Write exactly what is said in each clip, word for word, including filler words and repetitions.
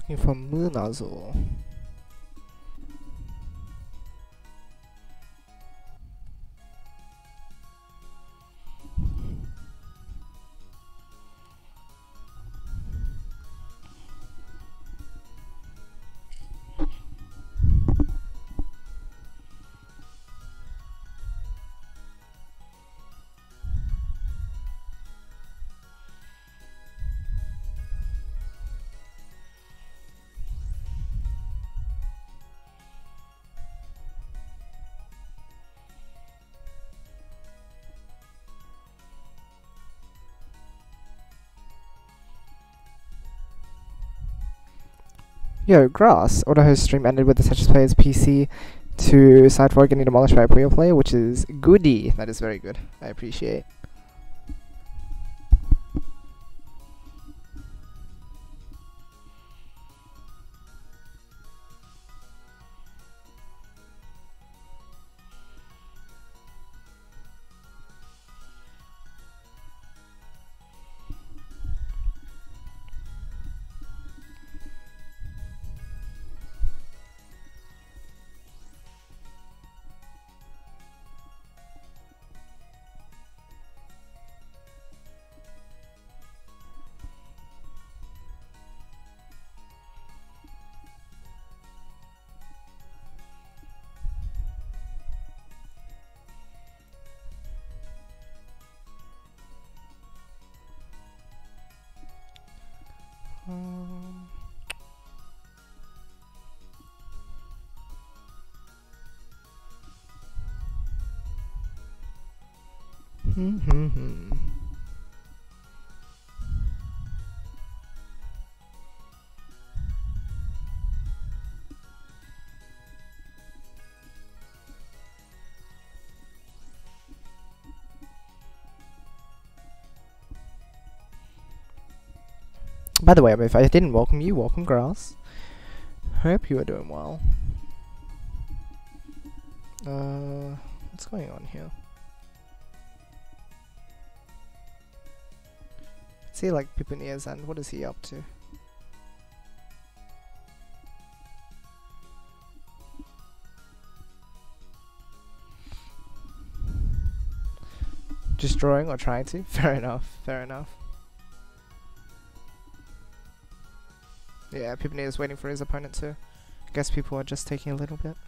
looking for Munazor. Yo, Grass, AutoHost stream ended with the Tetris player's P C to side forward getting demolished by a Puyo player, which is goody. That is very good. I appreciate. Um, hmm, hmm, hmm. By the way, if I didn't welcome you, welcome Grass. Hope you are doing well. Uh, what's going on here? See, like Pipinia's and what is he up to? Just drawing or trying to? Fair enough, fair enough. Yeah, Pipinia is waiting for his opponent too. Guess people are just taking a little bit.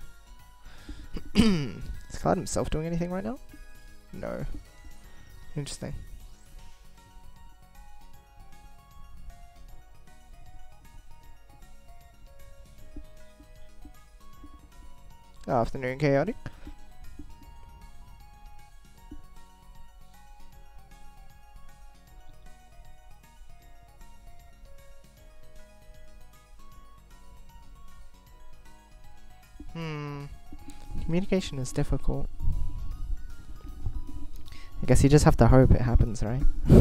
Is Cloud himself doing anything right now? No. Interesting. Afternoon, Chaotic. Hmm. Communication is difficult. I guess you just have to hope it happens, right?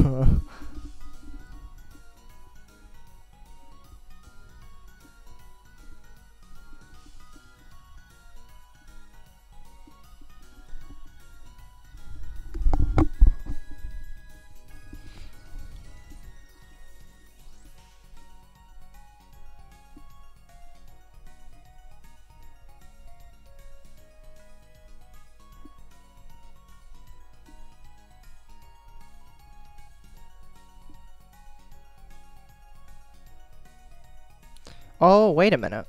Oh, wait a minute.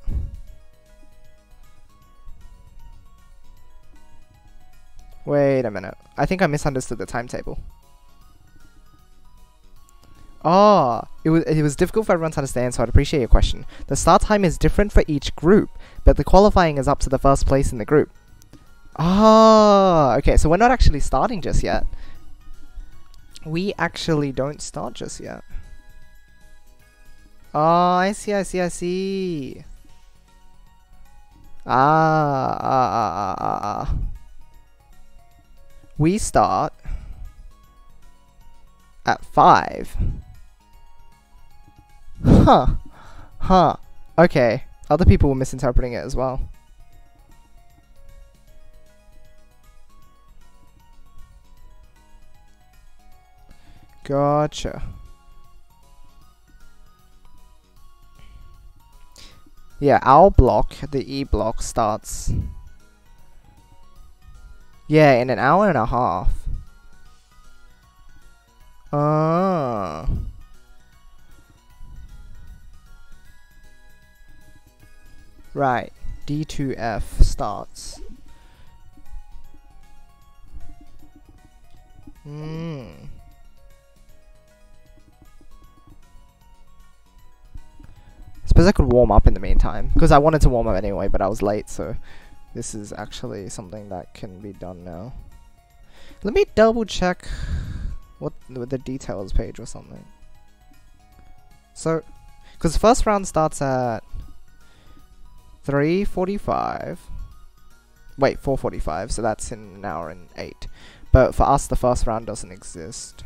Wait a minute. I think I misunderstood the timetable. Oh, it was it was difficult for everyone to understand, so I'd appreciate your question. The start time is different for each group, but the qualifying is up to the first place in the group. Oh, okay, so we're not actually starting just yet. We actually don't start just yet. Oh, I see, I see, I see. Ah, ah, ah, ah, ah, ah. We start at five. Huh. Huh. Okay. Other people were misinterpreting it as well. Gotcha. Yeah, our block, the E block, starts... Yeah, in an hour and a half. Ah. Right. D two F starts. Hmm. Suppose I could warm up in the meantime, because I wanted to warm up anyway, but I was late, so this is actually something that can be done now. Let me double check what with the details page or something. So, because the first round starts at three forty-five. Wait, four forty-five, so that's in an hour and eight. But for us, the first round doesn't exist.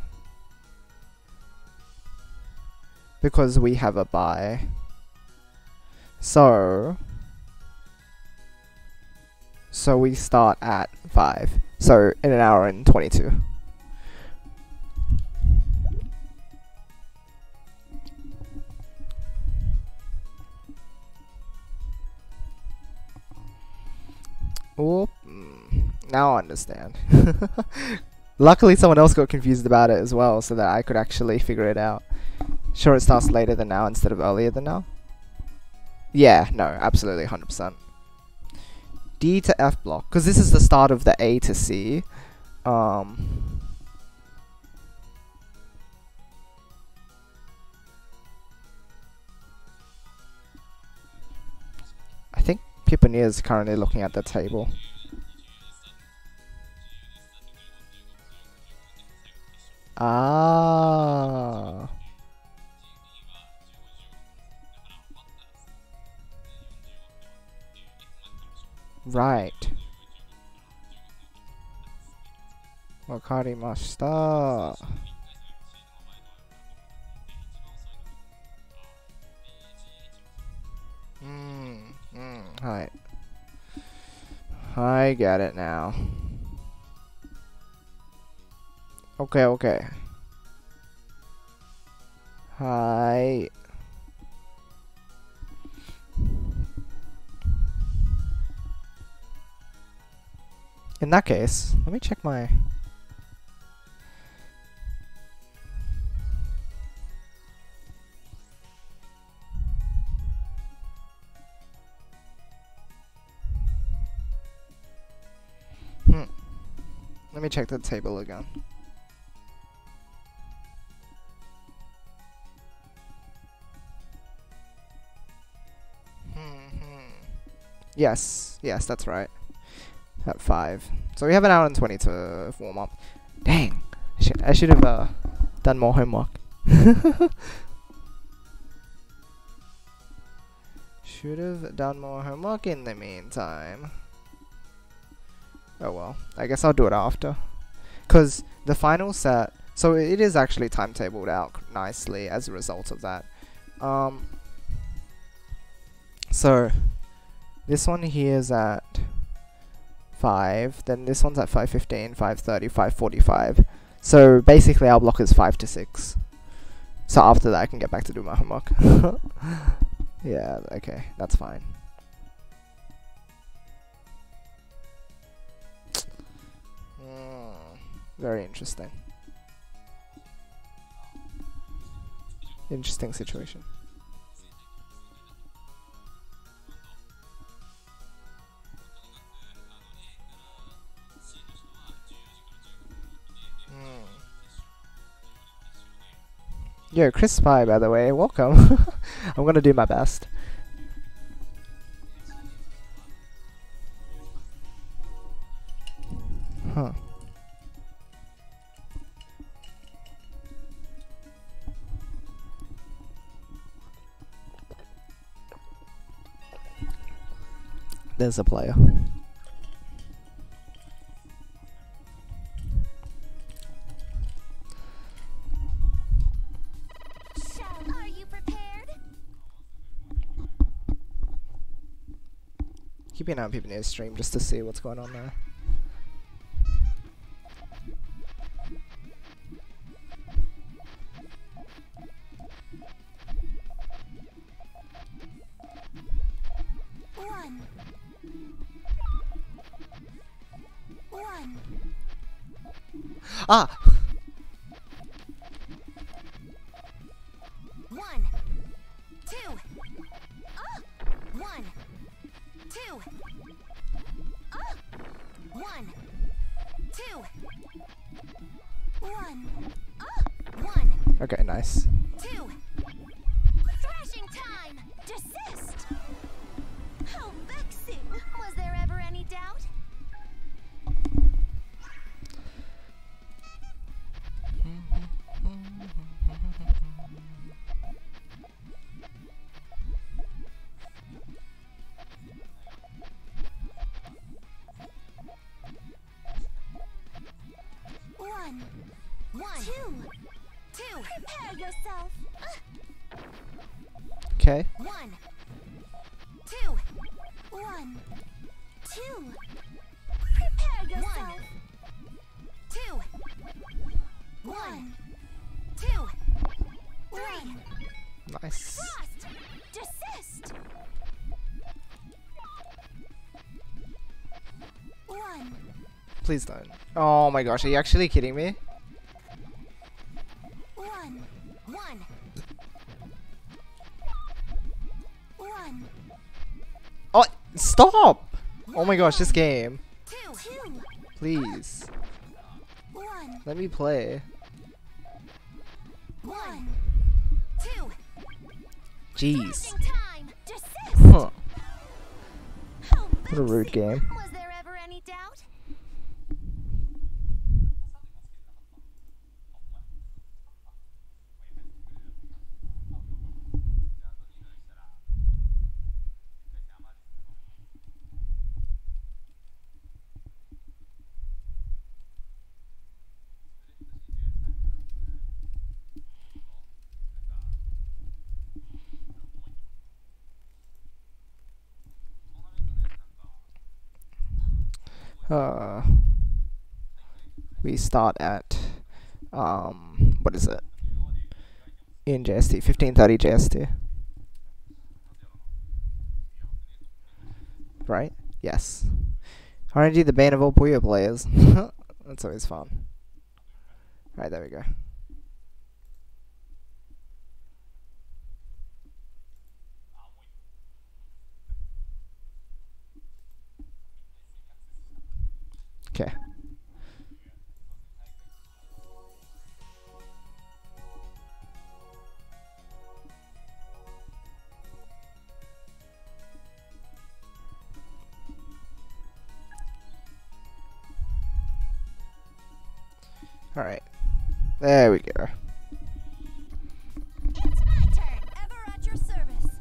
Because we have a bye. So... So we start at five. So in an hour and twenty-two. Oh, now I understand. Luckily someone else got confused about it as well, so that I could actually figure it out. Sure, it starts later than now instead of earlier than now? Yeah, no, absolutely, one hundred percent. D to F block, because this is the start of the A to C. Um, I think Piponier is currently looking at the table. Ah. Right. Wakarimashita. Hmm. Mm, right. I get it now. Okay, okay. Hi. In that case, let me check my... Hmm. Let me check the table again. Hmm. Yes, yes, that's right. At five. So we have an hour and twenty to warm up. Dang! I, sh I should have uh, done more homework. Should have done more homework in the meantime. Oh well, I guess I'll do it after. Because the final set, so it is actually timetabled out nicely as a result of that. Um, so, this one here is at five, then this one's at five fifteen, five thirty, five forty-five. So basically our block is five to six. So after that I can get back to do my homework. Yeah, okay, that's fine. Mm, very interesting. Interesting situation. Yo, Chris Spy, by the way, welcome. I'm gonna do my best. Huh. There's a player. Keep an eye on Pipionier's stream just to see what's going on there. Ah! One, two, ah, one, two, ah, one, two, one, ah, one, Okay, nice. two. Thrashing time! Desist! How vexing! Was there ever any doubt? One, one, two, two. Prepare yourself. Okay. One, two, one, two. Prepare yourself. Two, one, two, three. Nice. Frost, desist. One, Please don't. Oh my gosh, are you actually kidding me? one, one, one, Oh, stop! Oh my gosh, this game. two, two, Please. one, Let me play. one, two. Jeez. Thrashing time! Desist! Huh. How What a rude vexing. game. Was there ever any doubt? Uh, we start at um what is it? In J S T, fifteen thirty J S T. Right? Yes. R N G, the bane of all Puyo players. That's always fun. Right, there we go. Okay. Alright. There we go. It's my turn. Ever at your service.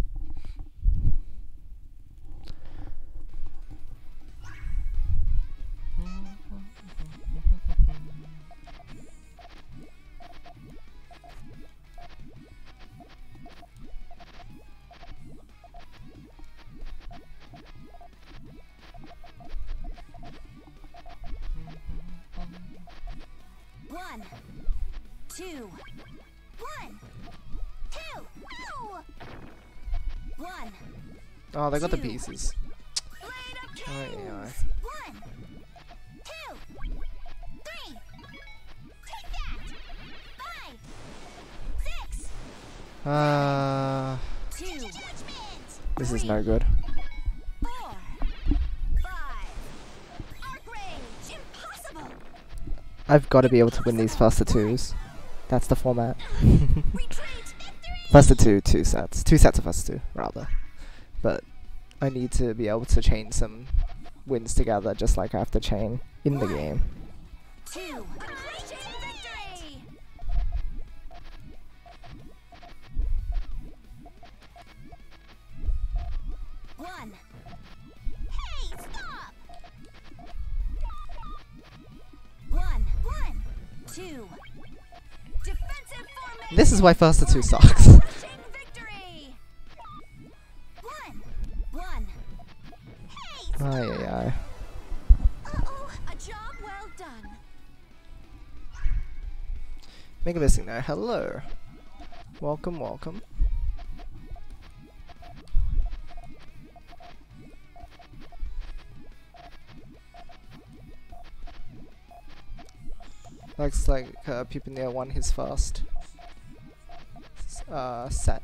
One, two, one, two, ow! One, Oh, they got the Two. pieces. blade of Aye, kings. aye. One, two, three. Take that. Five, six, Uh, two, this is no good. four, five. Arc range. Impossible. I've got to be able to win these first to twos. That's the format. Retreat. Victory. First to two, two sets. Two sets of first two, rather. But I need to be able to chain some wins together, just like I have to chain in the game. Two. Crushing victory. One. Hey, stop. One. One. Two. Defensive formation. This is why first to two sucks. Crushing victory. One. One. Hey, stop. Aye, aye, aye. Uh-oh, a job well done. Mega Missing there. Hello. Welcome, welcome. Looks like uh, Pupineer won his first uh, set.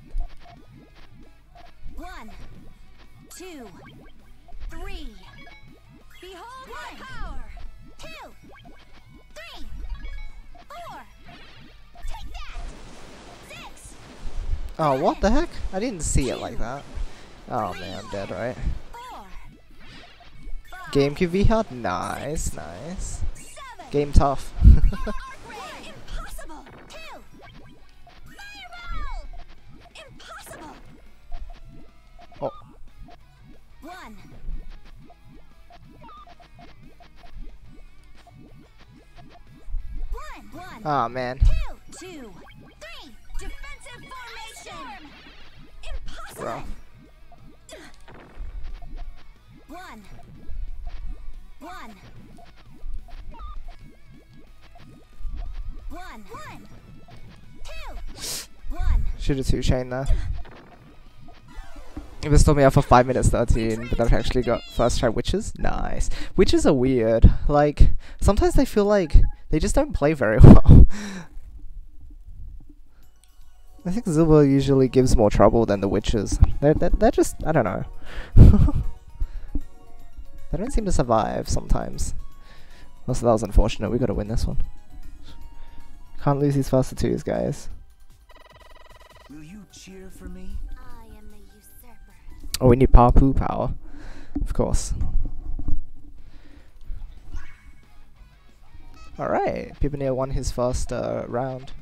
One, two, three. Behold my power. Two, three, four. Take that. Six. Oh, what the heck? I didn't see it like that. Oh man, I'm dead, right? Four. Five. GameCube V HUD? Nice, nice. Seven. Game tough. Impossible. Two. Fireball. Impossible. Oh, One. One. One. oh man. Two. Two. Three. Defensive formation. Impossible. Bro. One. One. One. One. Two. One. Should have two chain there. It was still me out for five minutes thirteen, but I've actually got first try witches. Nice. Witches are weird. Like, sometimes they feel like they just don't play very well. I think Zilba usually gives more trouble than the witches. They're, they're, they're just, I don't know. They don't seem to survive sometimes. Also, that was unfortunate. We gotta win this one. Can't lose these first twos, guys. Will you cheer for me? I am the usurper. Oh, we need Papu power. Of course. Alright, Pupineer won his first uh, round.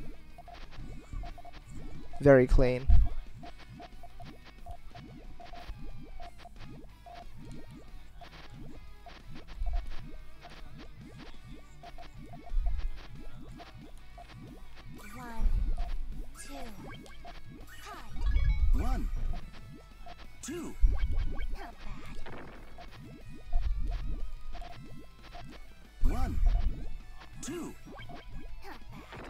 Very clean. One. Two. Hide. One, two, Not bad. one, two, Not bad.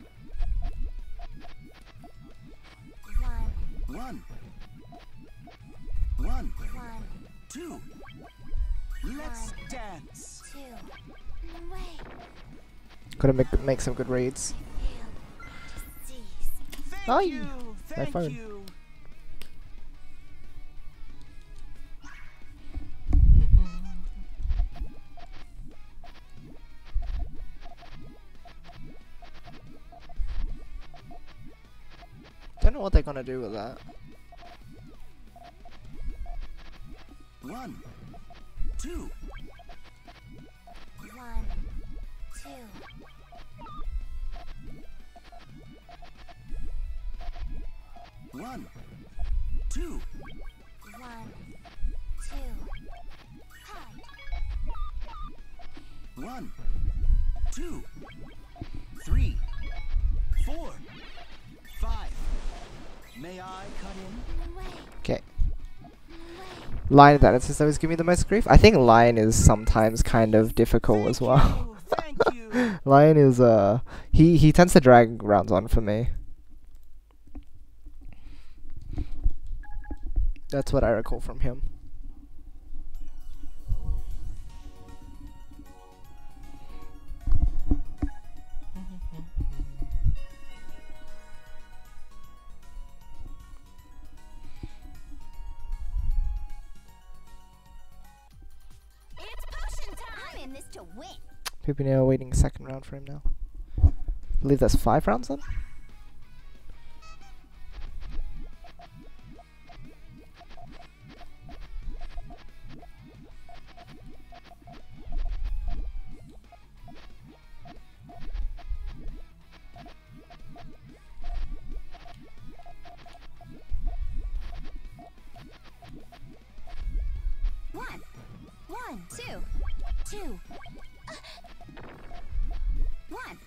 One. one, one, One. two. Let's dance. Two. No way. Gotta make make some good reads. Feel disease. Thank Aye. you. My Thank phone. you. Don't know what they're gonna do with that. One, two, One. Two. one, two, One. Two. Hide. one, two, three, four, five. May I cut in? No way. Okay. No way. Lion that it's always give me the most grief. I think Lion is sometimes kind of difficult as well. Thank you. Thank you. Lion is uh he he tends to drag rounds on for me. That's what I recall from him. It's potion time. I'm in this to win. Pupineer waiting second round for him now. I believe that's five rounds then? One. One. Two. Two. One.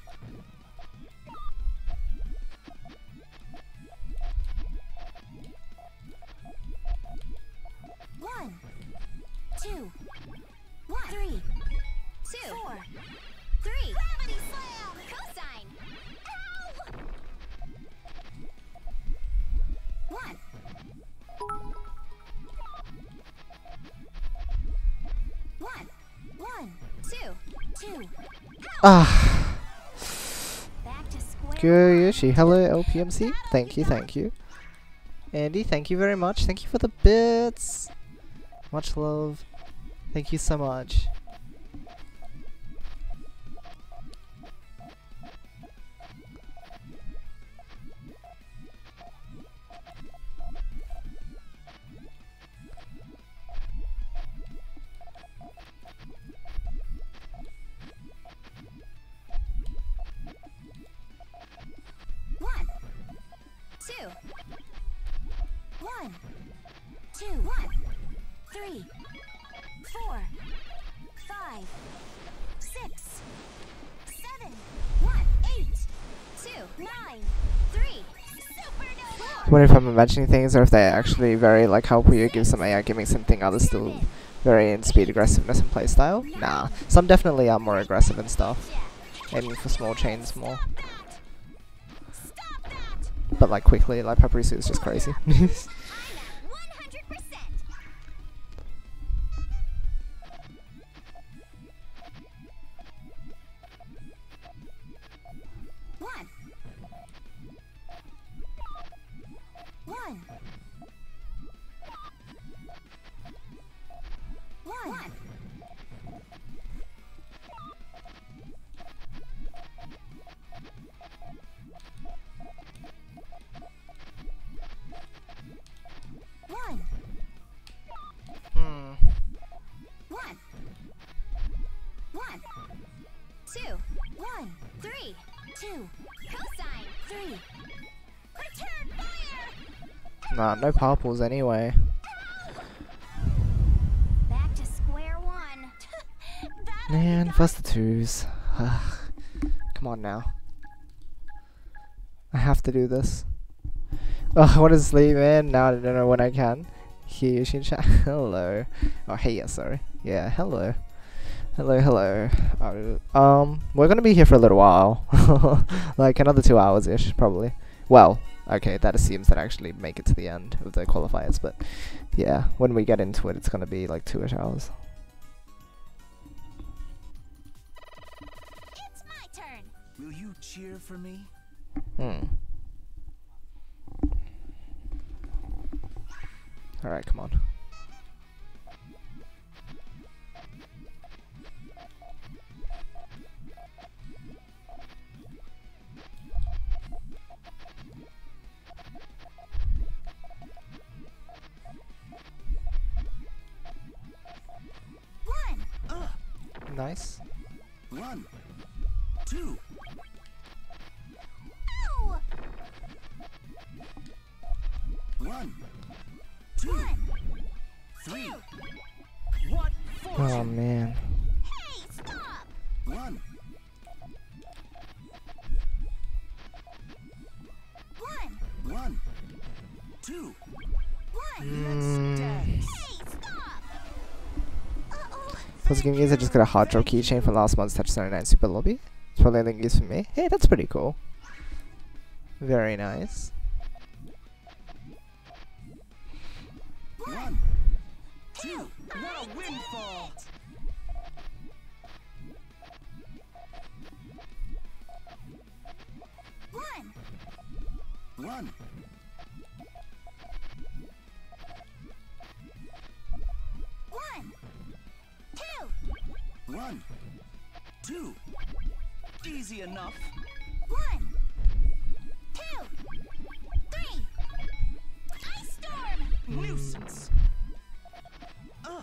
One. Two. One. Three. Two. Four. Three. Gravity slam. Cosine. Ow! One. One. One. Two. Two. Ah. Yoshi, hello L P M C. Thank you, thank you. Andy, thank you very much. Thank you for the bits. Much love. Thank you so much. One, two, one, two, one, three, four, five, six, seven, one, eight, two, nine, three, supernova. I wonder if I'm imagining things or if they're actually very like helpful. You give some A I gimmicks and thing, others still very in speed aggressiveness and playstyle. Nah, some definitely are more aggressive and stuff, aiming for small chains more. Stop that! But like quickly, like Paparazzi is just crazy. one hundred percent. One. One. One. One. Hmm. One. One. Two. One. Three. Two. Cosine. Three. Return fire! Nah, no purples anyway. Back to square one. That'll Man, be first the twos. Come on now. I have to do this. Oh, I want to sleep, man. Now I don't know when I can. Here, Shin chat. Hello. Oh, hey, yeah, sorry. Yeah, hello. Hello, hello. Uh, um, we're gonna be here for a little while. Like another two hours-ish, probably. Well, okay, that assumes that I actually make it to the end of the qualifiers, but yeah, when we get into it, it's gonna be like two-ish hours. It's my turn. Will you cheer for me? Hmm. Alright, come on. One. Uh, Nice. one, two, Ow! one, two, One. three. What Oh fortune? man. Hey, stop! One, One. one, two. One. Mm. Dance. Hey, stop! Uh-oh. For the game use, I just got a hard draw keychain from last month's Touch seventy-nine Super Lobby. It's probably only use for me. Hey, that's pretty cool. Very nice. One, two. What a windfall! One. One, One. Two. one, two. Easy enough. One. Two. Three. Ice storm. Nuisance. Ugh.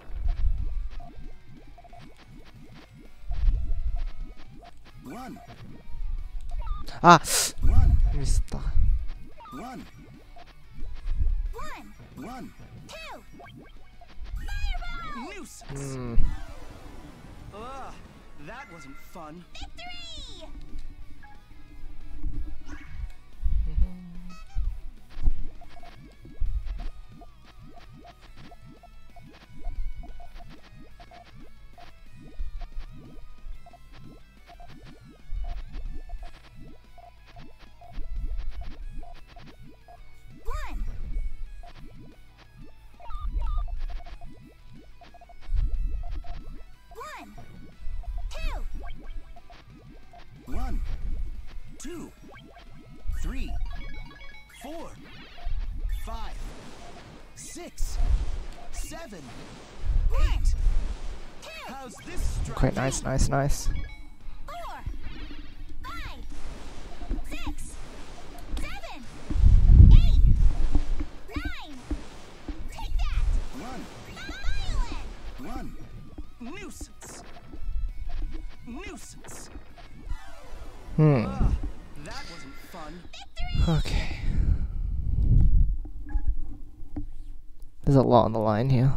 One, Ah! one, Missed. one, One. one. Two. Fireball. Nuisance. Hmm. Ugh, that wasn't fun. Victory! One. One. Two. Six, seven, eight. How's this strike? Okay, nice, nice, nice. Four, five, six, seven, eight, nine. Take that! One, Violin! one. Nuisance. Nuisance. Hmm. Ah, that wasn't fun. Okay. There's a lot on the line here.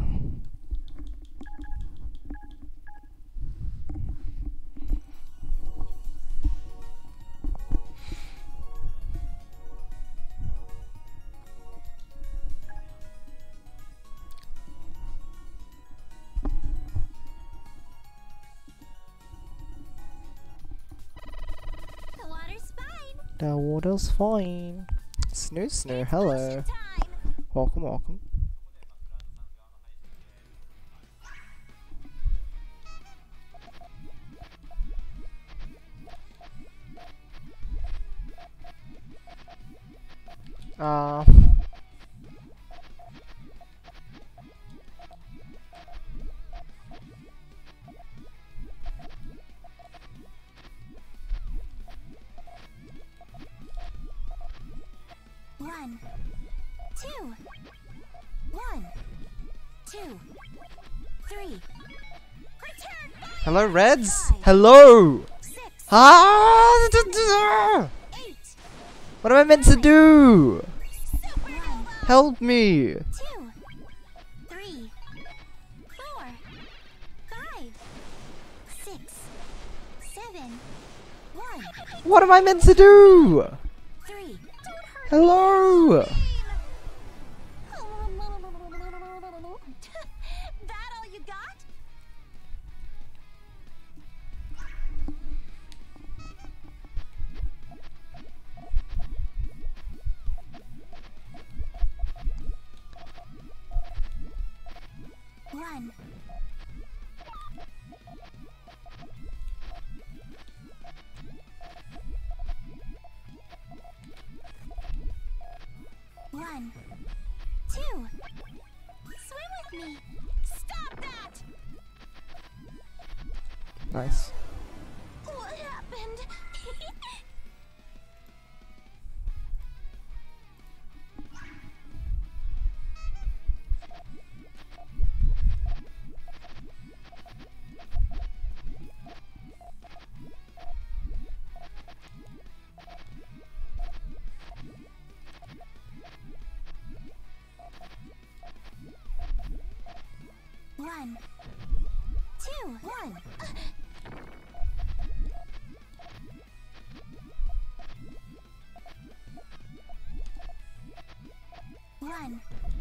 The water's fine. The water's fine. Snoo Snoo, hello. Time. Welcome, welcome. Uh... One, two, one, two, three. Return fire. Hello, Reds? Five, Hello! six, Ah! eight, What am I meant to do? supernova. Help me! Two, three, four, five, six, seven, one, What am I meant to do? three. Don't hurt Hello! that all you got? One. One, two. Swim with me. Stop that! Nice. What happened? One, two, one. One,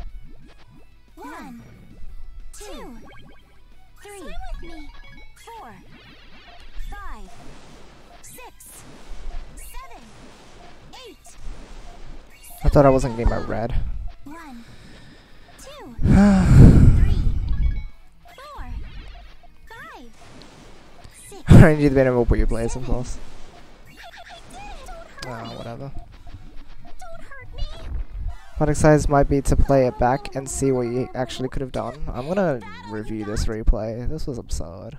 one, two, three. Swim with me. Four, five, six, seven, eight. I thought I wasn't getting my red. One, two, three, four, five, six. I need to be able to put your plays, of course. I did it! Don't hurt Ah, whatever. Don't hurt me! What exercise might be to play it back and see what you actually could have done. I'm gonna review this replay. This was absurd.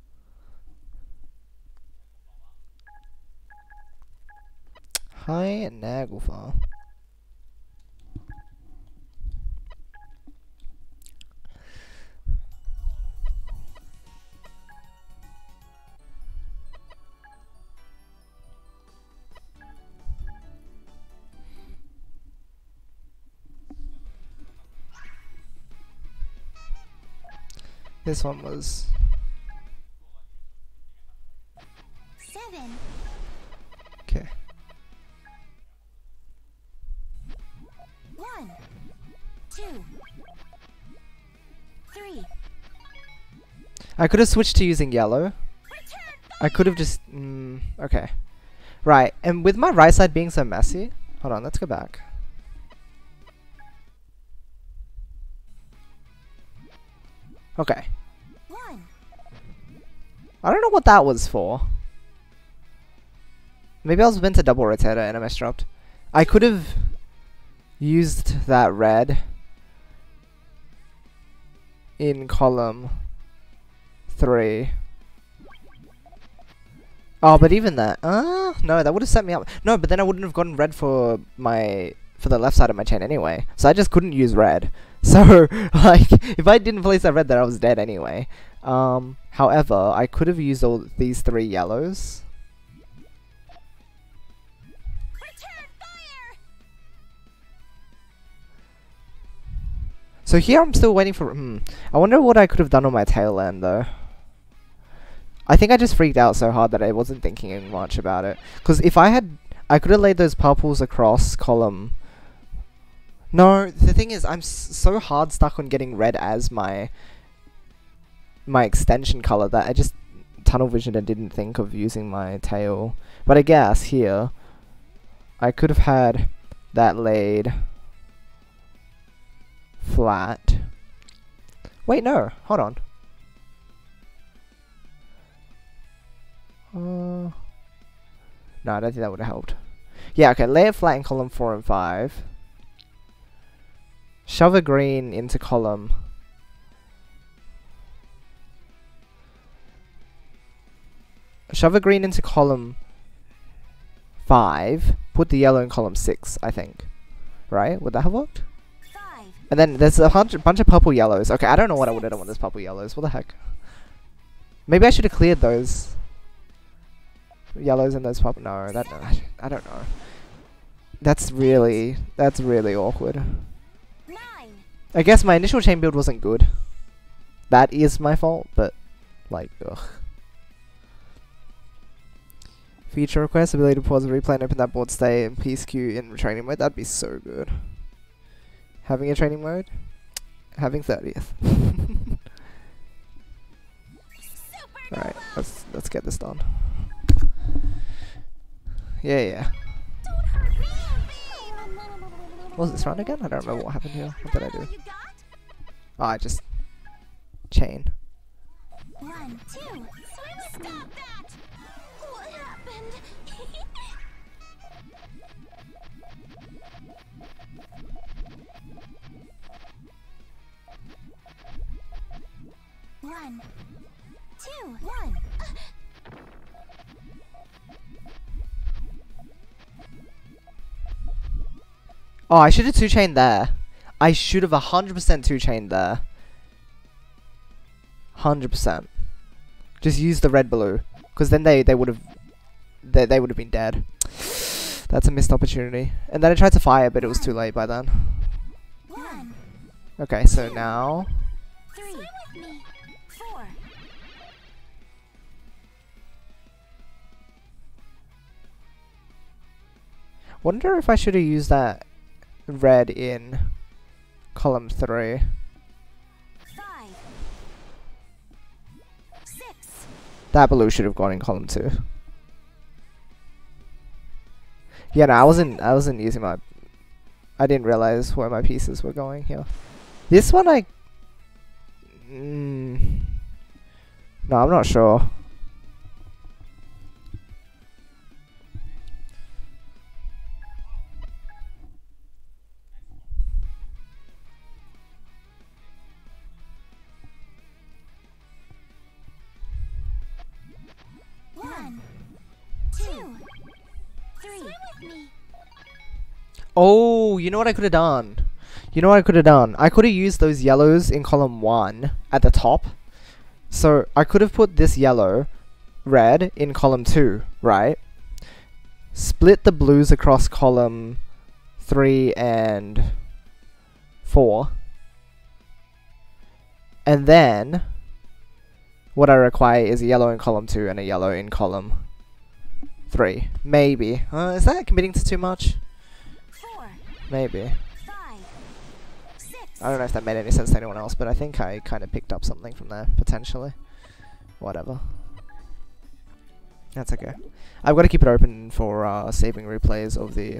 Hi, Naglfar. This one was Seven, okay. one, two, three. I could have switched to using yellow. Return I could have just mm, okay. Right, and with my right side being so messy, hold on, let's go back. Okay. one. I don't know what that was for. Maybe I was meant to double rotate it and I misdropped. I could have used that red in column three. Oh, but even that, uh, no, that would have set me up. No, but then I wouldn't have gotten red for my, for the left side of my chain anyway. So I just couldn't use red. So, like, if I didn't place that red there, I was dead anyway. Um, however, I could have used all these three yellows. Return fire! So here I'm still waiting for, hmm, I wonder what I could have done on my tail end though. I think I just freaked out so hard that I wasn't thinking much about it. Because if I had, I could have laid those purples across column. No, the thing is, I'm s so hard stuck on getting red as my my extension color that I just tunnel visioned and didn't think of using my tail. But I guess here, I could have had that laid flat. Wait, no, hold on. Uh, no, I don't think that would have helped. Yeah, okay, lay it flat in column four and five. Shove a green into column. Shove a green into column five. Put the yellow in column six, I think. Right? Would that have worked? Five. And then there's a bunch, bunch of purple yellows. Okay, I don't know what I would have done with those purple yellows. What the heck? Maybe I should have cleared those yellows and those purple. No, that no, I don't know. That's really that's really awkward. Nine. I guess my initial chain build wasn't good. That is my fault, but like, ugh. Feature request, ability to pause the replay and open that board stay in peace queue in training mode. That'd be so good. Having a training mode, having thirtieth. All right, let's let's get this done. Yeah, yeah. What was this round again? I don't remember what happened here. What did I do? Oh, I just chain. One, two, stop that! What happened? One, two, one. Oh, I should have two chained there. I should have one hundred percent two chained there. one hundred percent. Just use the red blue, because then they they would have they they would have been dead. That's a missed opportunity. And then I tried to fire, but it was too late by then. One, Okay, so now three, with me. Four. wonder if I should have used that red in column three. Five. Six. That blue should have gone in column two. Yeah, no, I wasn't. I wasn't using my. I didn't realize where my pieces were going here. This one, I. Mm, no, I'm not sure. One, two, three. Swim with me. Oh, you know what I could have done? You know what I could have done? I could have used those yellows in column one at the top. So I could have put this yellow, red, in column two, right? Split the blues across column three and four. And then what I require is a yellow in column two and a yellow in column three. Maybe. Uh, is that committing to too much? Four, Maybe. five, six. I don't know if that made any sense to anyone else, but I think I kind of picked up something from there, potentially. Whatever. That's okay. I've got to keep it open for uh, saving replays of the...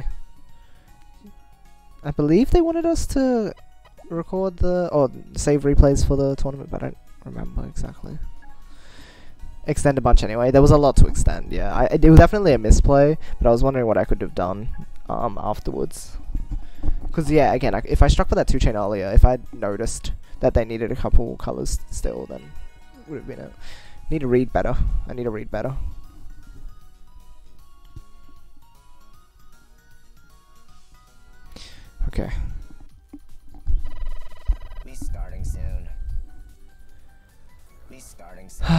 I believe they wanted us to record the... or save replays for the tournament, but I don't remember exactly. Extend a bunch anyway. There was a lot to extend, yeah. I, it was definitely a misplay, but I was wondering what I could have done um, afterwards. Because yeah, again, like, if I struck for that two chain earlier, if I'd noticed that they needed a couple colors still, then it would have been it. Need to read better. I need to read better. Okay. Be starting soon. Be starting soon.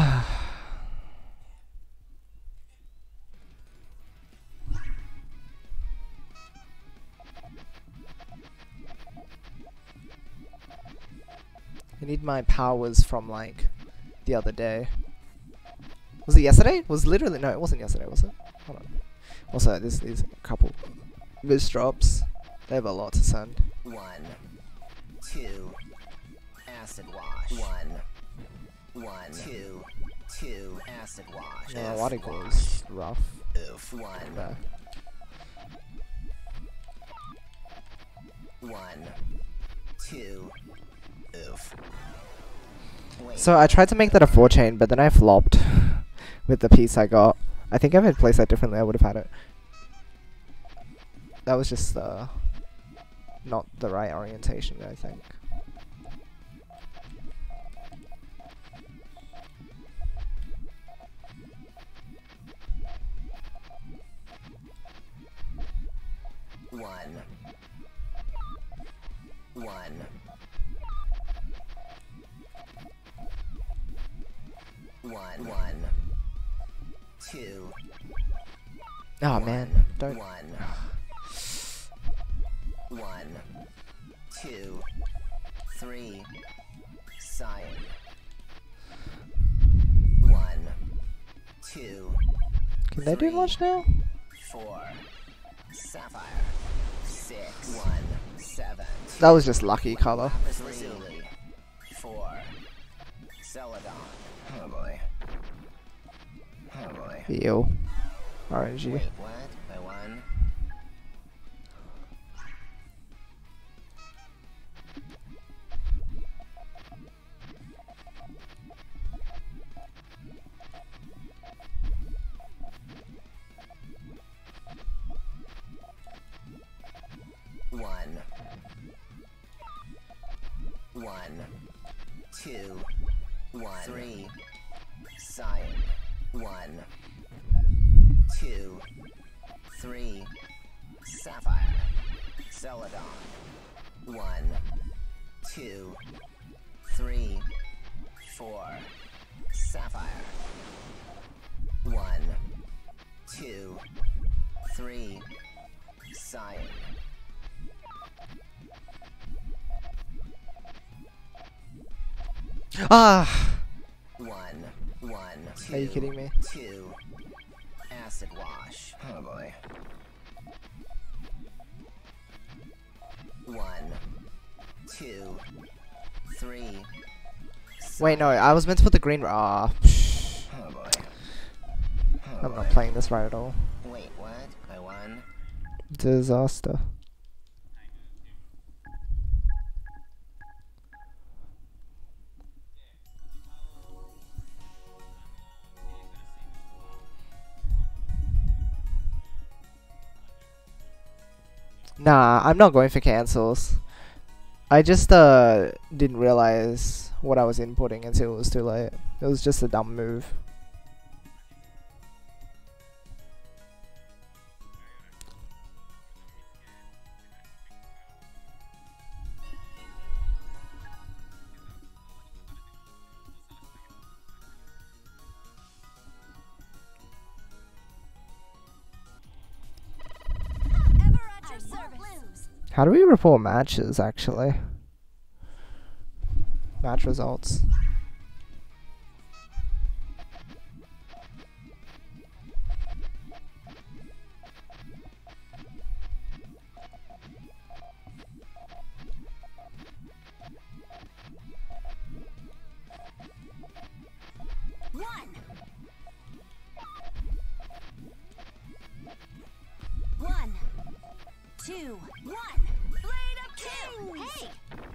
I need my powers from like the other day. Was it yesterday? Was literally no, it wasn't yesterday, was it? Hold on. Also, this is a couple Viz drops. They have a lot to send. One, two, acid wash. One, one, two, two, acid wash. No, Oof, article wash. is rough. Oof, one, No. one, two, oof. Wait, So I tried to make that a four chain, but then I flopped with the piece I got. I think if I'd placed that differently, I would have had it. That was just uh, not the right orientation, I think. one, one, one, one, two, Oh man, one, don't. one, one, two, three, cyan, one, two, Can they do much now? four, sapphire, six, one, seven, That was just lucky color. three, four, celadon. Oh boy. Oh boy. Ew. Orangey. Wait, what? I won? One. One. Two. One. Three. Cyan. One. Two. Three. Sapphire. Celadon. One. Two. Three. Four. Sapphire. One. Two. Three. Cyan. Ah! One. One. Two, Are you kidding me? Two. Acid wash. Oh boy. One. Two. Three. Wait, no, I was meant to put the green. Ah, psh, Oh boy. Oh I'm not boy. playing this right at all. Wait, what? I won? Disaster. Nah, I'm not going for cancels. I just uh didn't realize what I was inputting until it was too late. It was just a dumb move. Ever at your service. How do we report matches, actually? Match results. One. One. Two. One. Blade of Kings. Hey.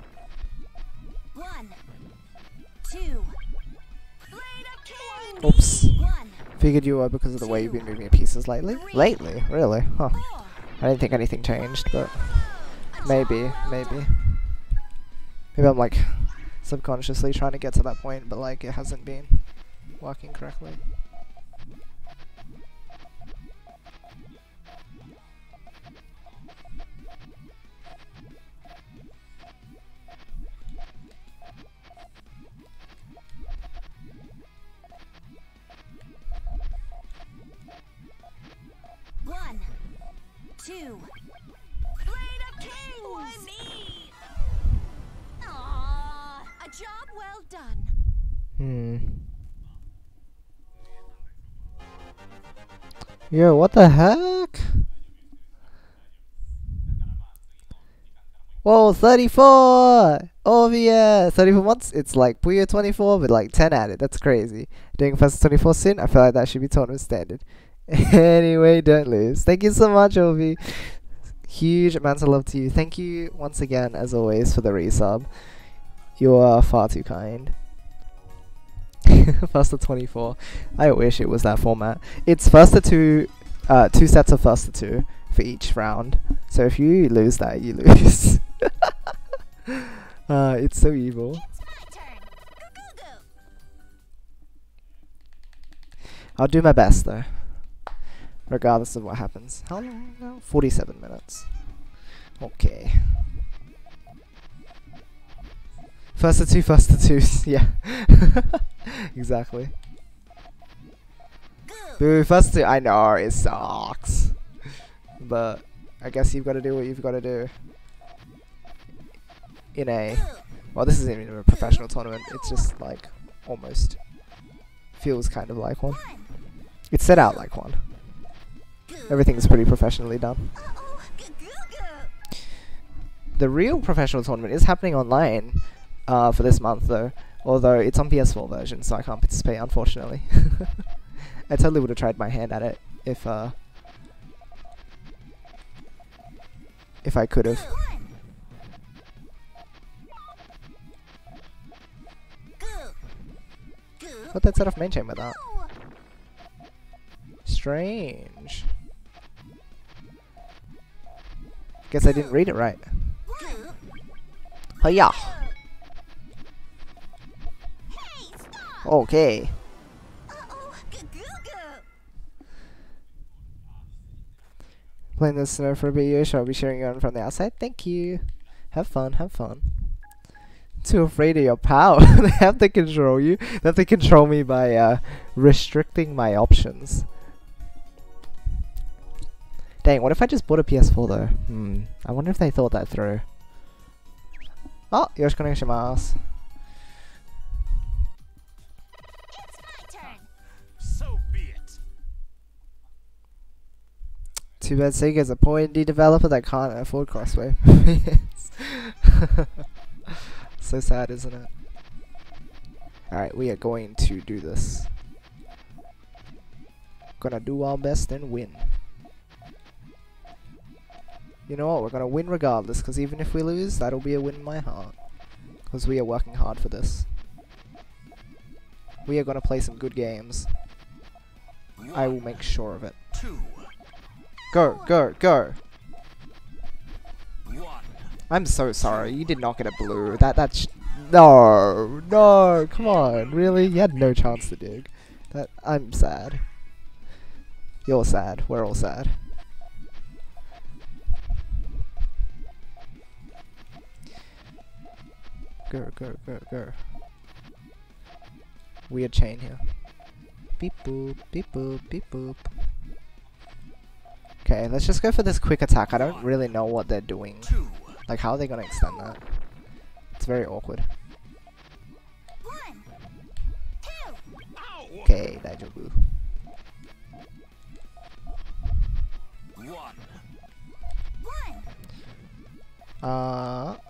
One. Two. Blade of Kings. Oops. One. Figured you were because of the way you've been moving your pieces lately. Lately? Really? Huh. Four. I didn't think anything changed, but Maybe, maybe. Maybe I'm like subconsciously trying to get to that point, but like it hasn't been working correctly. One, two. Blade of Kings. For me. Aww, a job well done. Hmm. Yo, what the heck? Whoa, thirty-four! Oh yeah, thirty-four months? It's like Puyo twenty-four with like ten added. That's crazy. Doing first twenty-four sin, I feel like that should be tournament standard. Anyway, don't lose. Thank you so much, Ovi. Huge amounts of love to you. Thank you once again, as always, for the resub. You are far too kind. First to twenty-four. I wish it was that format. It's first to two, uh, two sets of first to two for each round. So if you lose that, you lose. uh, it's so evil. It's my turn. Goo goo goo. I'll do my best though, regardless of what happens. How long now? forty-seven minutes. Okay. First to two, first to twos. Yeah. Exactly. Boo, first two. I know, it sucks. But I guess you've got to do what you've got to do. In a... Well, this isn't even a professional tournament. It's just like almost feels kind of like one. It's set out like one. Everything's pretty professionally done. Uh-oh, goo goo goo. The real professional tournament is happening online uh, for this month though. Although it's on P S four version, so I can't participate, unfortunately. I totally would have tried my hand at it if uh, if I could have. One. Goo. Goo. But that set off main chain with that. Oh. Strange. Guess I didn't read it right. Goo. Hiya. Hey, stop. Okay. Uh-oh, goo goo goo. Playing this snow for a video, shall I be sharing on from the outside? Thank you. Have fun, have fun. Too afraid of your power. They have to control you. They have to control me by uh, restricting my options. Dang, what if I just bought a P S four though? Hmm. I wonder if they thought that through. Oh, yoroshiku onegaishimasu. It's my turn. So be it. Too bad Sega's a poor indie developer that can't afford Crosswave. So sad, isn't it? Alright, we are going to do this. Gonna do our best and win. You know what, we're gonna win regardless, because even if we lose, that'll be a win in my heart. Because we are working hard for this. We are gonna play some good games. I will make sure of it. Two. Go, go, go! One. I'm so sorry, you did not get a blue. That, that's... No, no, come on, really? You had no chance to dig. That, I'm sad. You're sad, we're all sad. Go, go, go, go. Weird chain here. Beep boop, beep boop, beep boop. Okay, let's just go for this quick attack. I don't really know what they're doing. Two. Like, how are they gonna extend that? It's very awkward. One. Two. Ow. Okay, daijobu. One. One. Uh,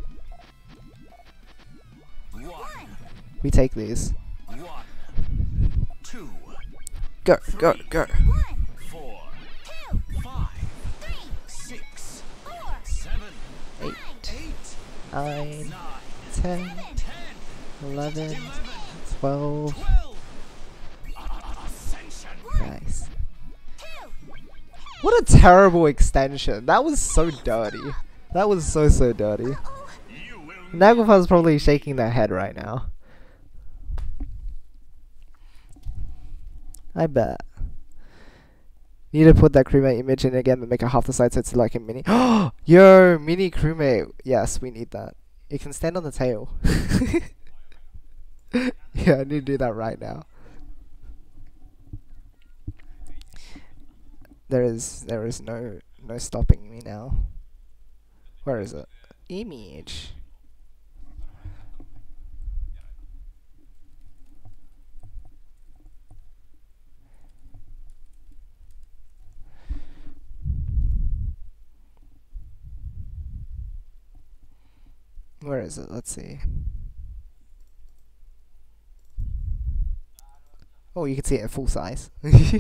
One. we take these. One. Two. Go, go, go. One. Four. Two. Five. Three. Six. Four. Seven. Eight, Eight. nine, Nine. ten, Ten. eleven, Eleven. twelve. Twelve. Ascension. Nice. Two. What a terrible extension. That was so dirty. That was so so dirty. You will Naglfar's probably shaking their head right now. I bet. Need to put that crewmate image in again, but make it half the size so it's like a mini. Yo, mini crewmate. Yes, we need that. It can stand on the tail. Yeah, I need to do that right now. There is there is no no stopping me now. Where is it? Image. Where is it? Let's see. Oh, you can see it at full size.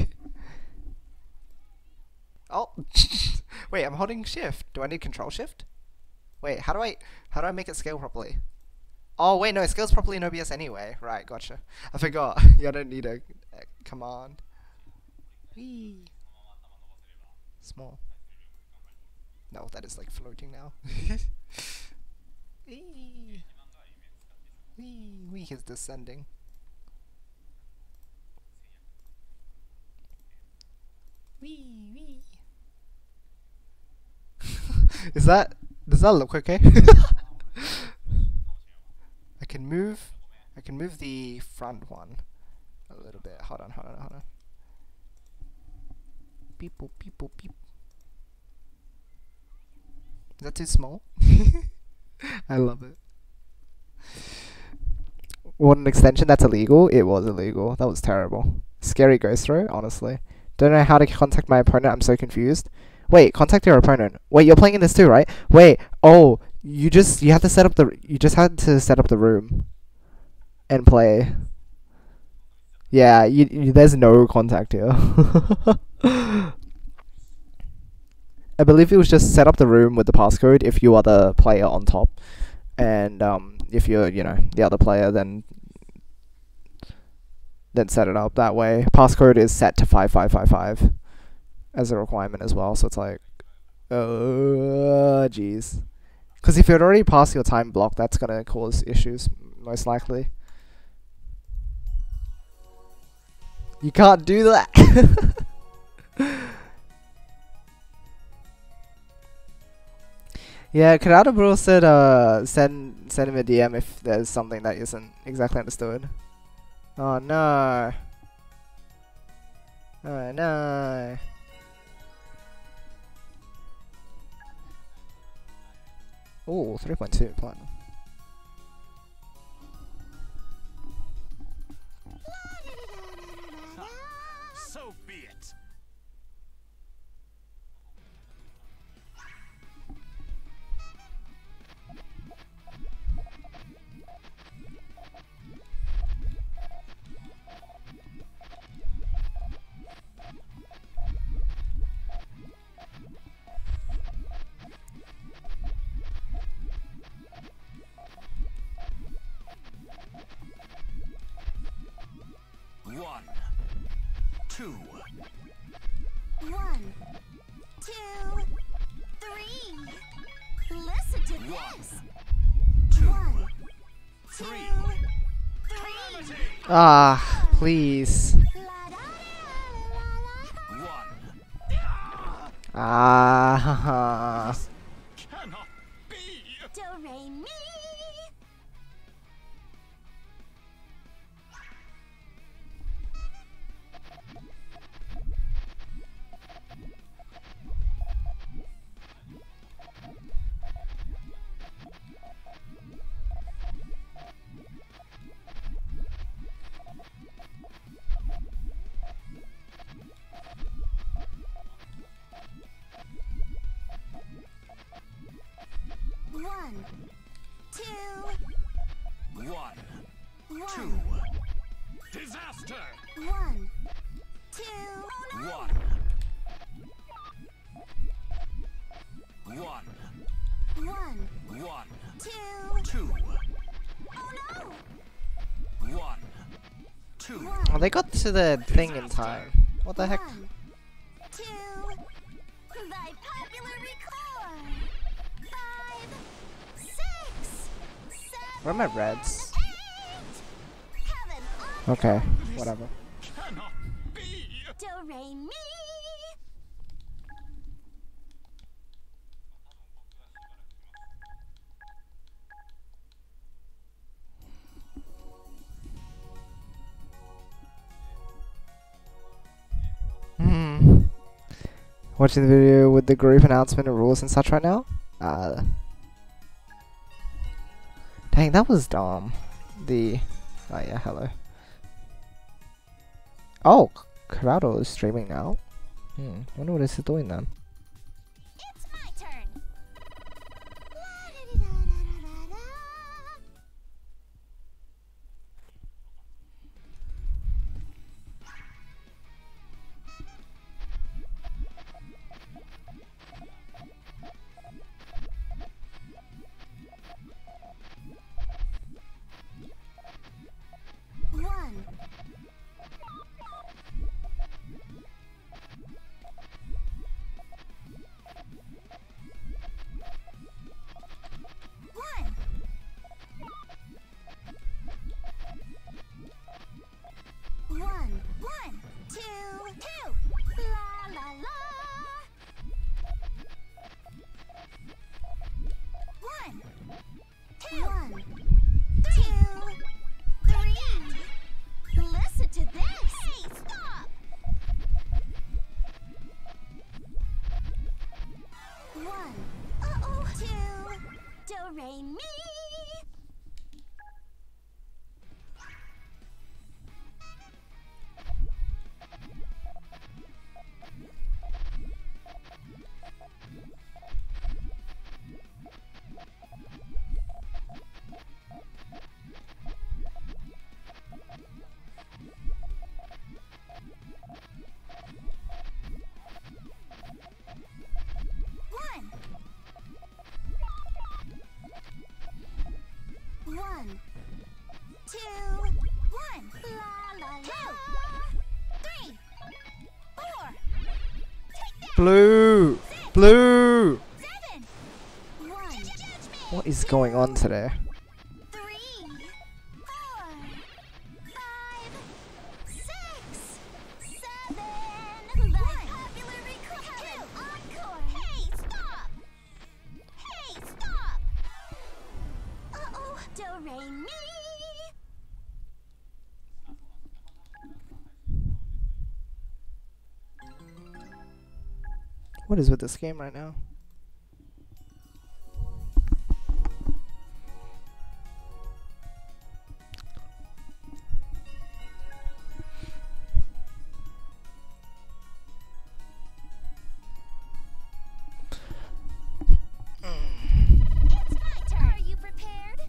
Oh, wait, I'm holding shift. Do I need control shift? Wait, how do I how do I make it scale properly? Oh wait, no, it scales properly in O B S anyway. Right, gotcha. I forgot. You don't need a, a command. Whee. Small. No, that is like floating now. Whee. Whee. Whee is descending. Wee wee. Is that does that look okay? I can move I can move the front one a little bit. Hold on, hold on, hold on. Beep boop, beep boop, beep. Is that too small? I love it. Warden extension, that's illegal. It was illegal. That was terrible. Scary ghost throw, honestly. Don't know how to contact my opponent. I'm so confused. Wait, contact your opponent. Wait, you're playing in this too, right? Wait. Oh, you just you have to set up the you just had to set up the room and play. Yeah, you, you there's no contact here. I believe it was just set up the room with the passcode if you are the player on top, and um if you're you know the other player, then then set it up that way. Passcode is set to five five five five as a requirement as well, so it's like, oh jeez. Because if you'd already passed your time block, that's gonna cause issues, most likely. You can't do that! Yeah, Karada Bro said uh, send, send him a D M if there's something that isn't exactly understood. Oh no. Oh no. Oh, three point two platinum. so be it. One, two, One, two, three. Listen to One. this. two, One, three. two, three. Calamity. Ah, please. La, da, la, la, la. One. Ah. Cannot be. Do, re, mi. One, two, One, two. one, Disaster. one, two, One. One, one, one, two. two, Oh no! one, two. One, Oh, they got to the thing in time. What the heck? one, two. By popular record. Where are my reds? Have an Okay, whatever. Cannot be. Do re mi. Hmm. Watching the video with the group announcement and rules and such right now? Uh. Dang, that was dumb. The. Oh yeah, hello. Oh, Corrado is streaming now. Hmm. Wonder what is he doing then? It's my turn. La-da-da-da-da-da-da. One. One. One. One. Two. Two. La la la. One. Two. One. Two. Three. Listen to this. Hey, stop. One. Uh-oh. Two. Do re mi. One. One. Two. One. La la la. Three. Four. Take that. Blue! Blue! Seven. One. What is going on today? Three. Four. Five. Six. Seven. By popular request. Have an encore. Hey, stop. Hey, stop. Uh-oh. Do re mi. What is with this game right now? It's my turn. Are you prepared?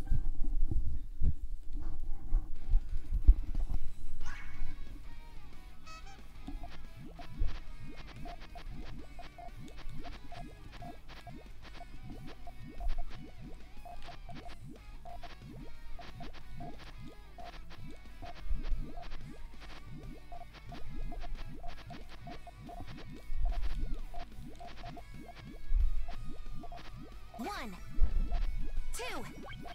One. Two.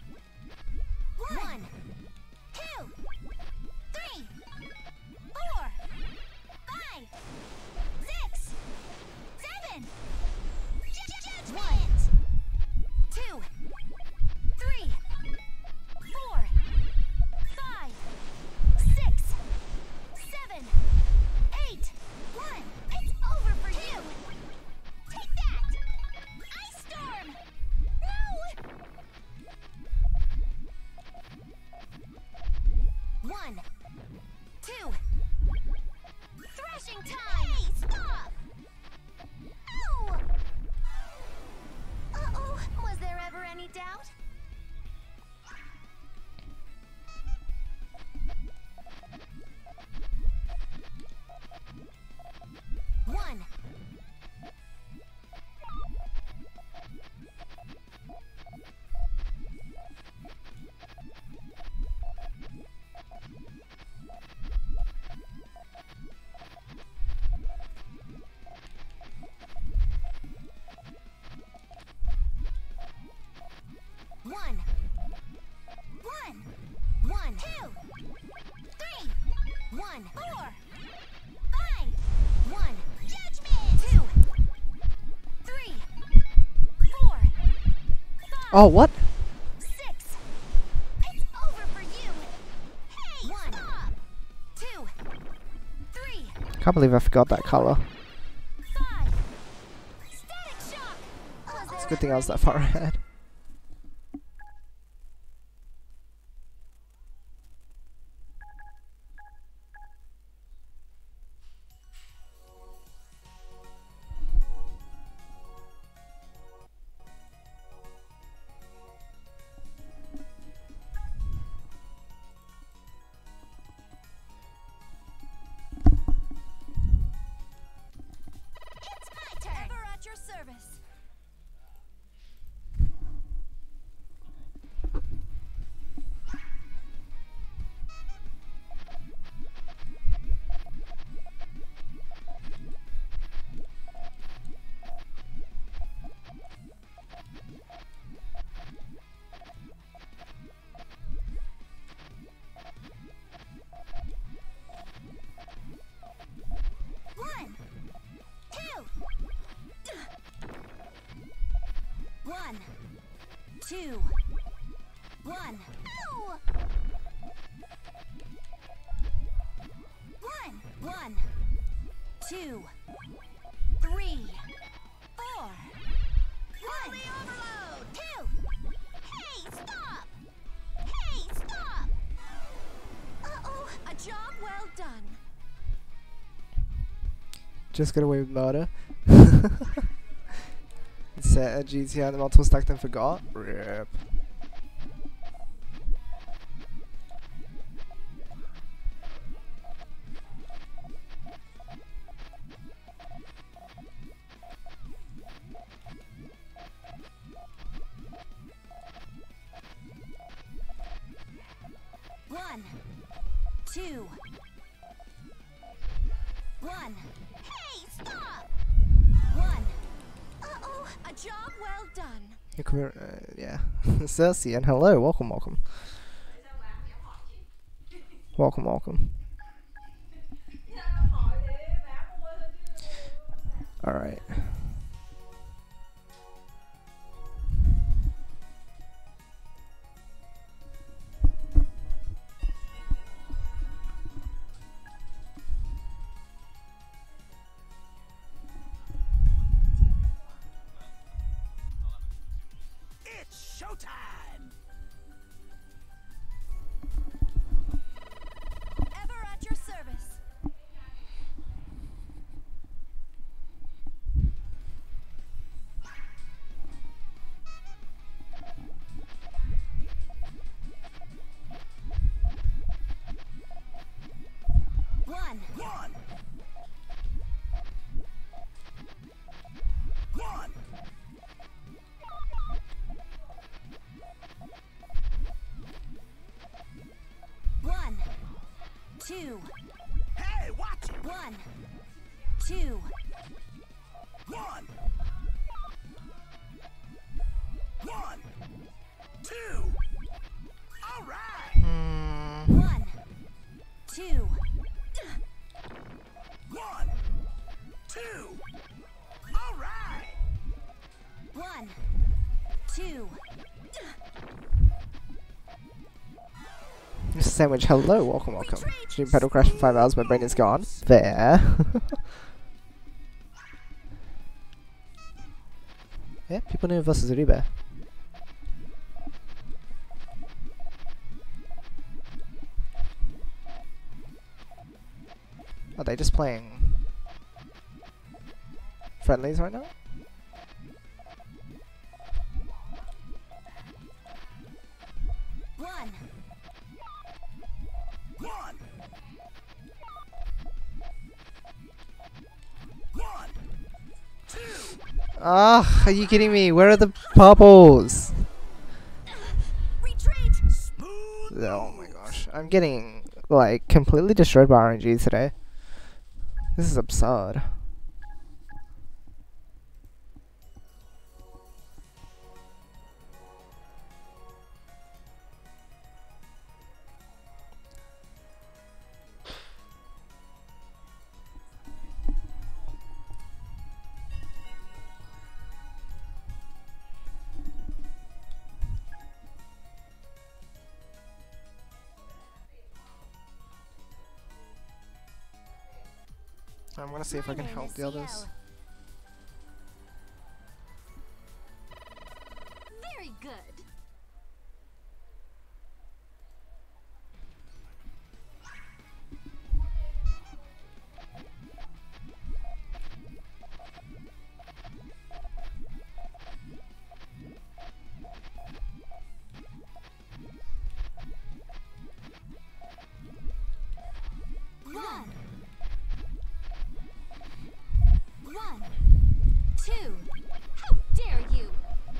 One. Two. Three. Four. Five. Six. Seven. Judgment. Two. Three. Four. Five. Six. Seven. Eight. One. It's over for you. Take that. Ice storm. No. One. Two. Thrashing time. Hey, stop. Ow. Uh-oh. Was there ever Oh, what? Six. It's over for you. Hey, one, stop. Two, three, Can't believe I forgot that color. five. Static shock. Was It's a there good thing I ever was that any far doubt? ahead. It's my turn. Ever at your service. One, two. One, two, one. No. One, one, two, three, four. One, overload. Two. Hey, stop. Hey, stop. Uh-oh, a job well done. Just got away with murder. Set a G T on the multiple stack then forgot. Rip. One, two, one. Hey, stop! One. Uh-oh, a job well done. You come here, uh, yeah. Cersei and hello, welcome, welcome. Welcome, welcome. Alright. It's showtime! Ever at your service. One, One! One! one, two, Hey, watch it! one, two, One! One! Two! All right! Mm, one, two, One! Two! All right! one, two. Mister Sandwich, hello, welcome, welcome. Stream pedal crash in five hours, my brain is gone. There. Yeah, people knew versus Uribe. Are they just playing friendlies right now? One, One! One! Two! Ah, are you kidding me? Where are the purples? retreat. Smooth! Oh my gosh, I'm getting like completely destroyed by R N G today. This is absurd. I'm gonna see if I can My name help is the others. Ciel. Very good. One. One. Two. How dare you!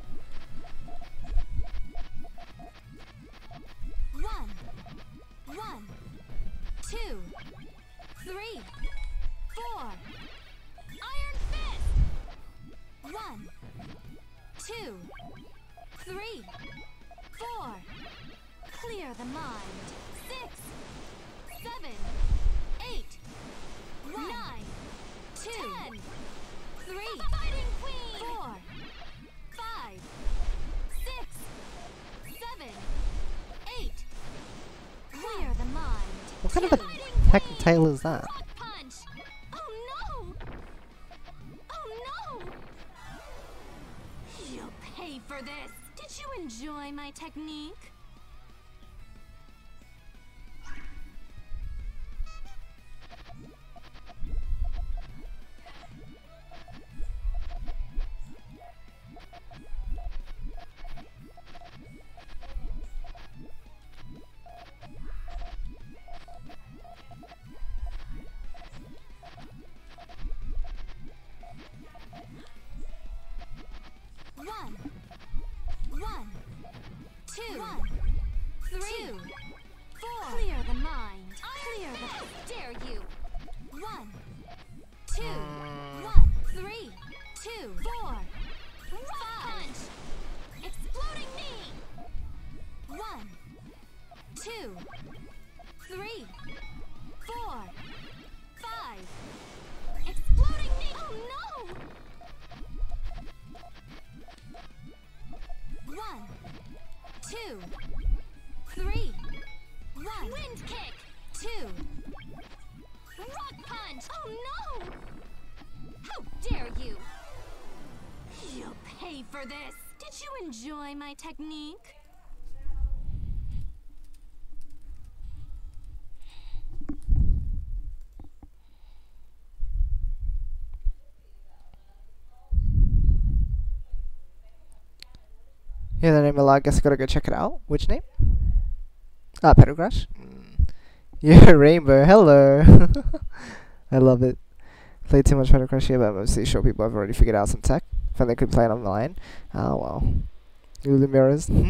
One. One. Two. Three. Four. Iron Fist! One. Two. Three. Four. Clear the mind. Six. Seven. Eight. Nine. Two. Ten. Three. Fighting Queen. Four. Five. Six. Seven. Eight. Clear the mind. What kind of a Fighting heck Queen. tail is that? Rock punch. Oh no. Oh no. You'll pay for this. Did you enjoy my technique? One. One. Two. One. Three. Two. Four. Clear the mind. Clear the. How dare you! One. Two. One. Three. Two. Four. Five. Exploding knee. One. Two. Three. Four. Five. Exploding knee. Oh no! One, two, three, one. Wind kick. Two. Rock punch. Oh no! How dare you! You'll pay for this. Did you enjoy my technique? Yeah, the name of I guess I gotta go check it out. Which name? Ah, Pedal Crash. Mm. Yeah, Rainbow. Hello. I love it. Played too much Pedal Crash here, but I'm mostly sure people have already figured out some tech. If they could play it online. Oh well. Lulu mirrors. Hmm?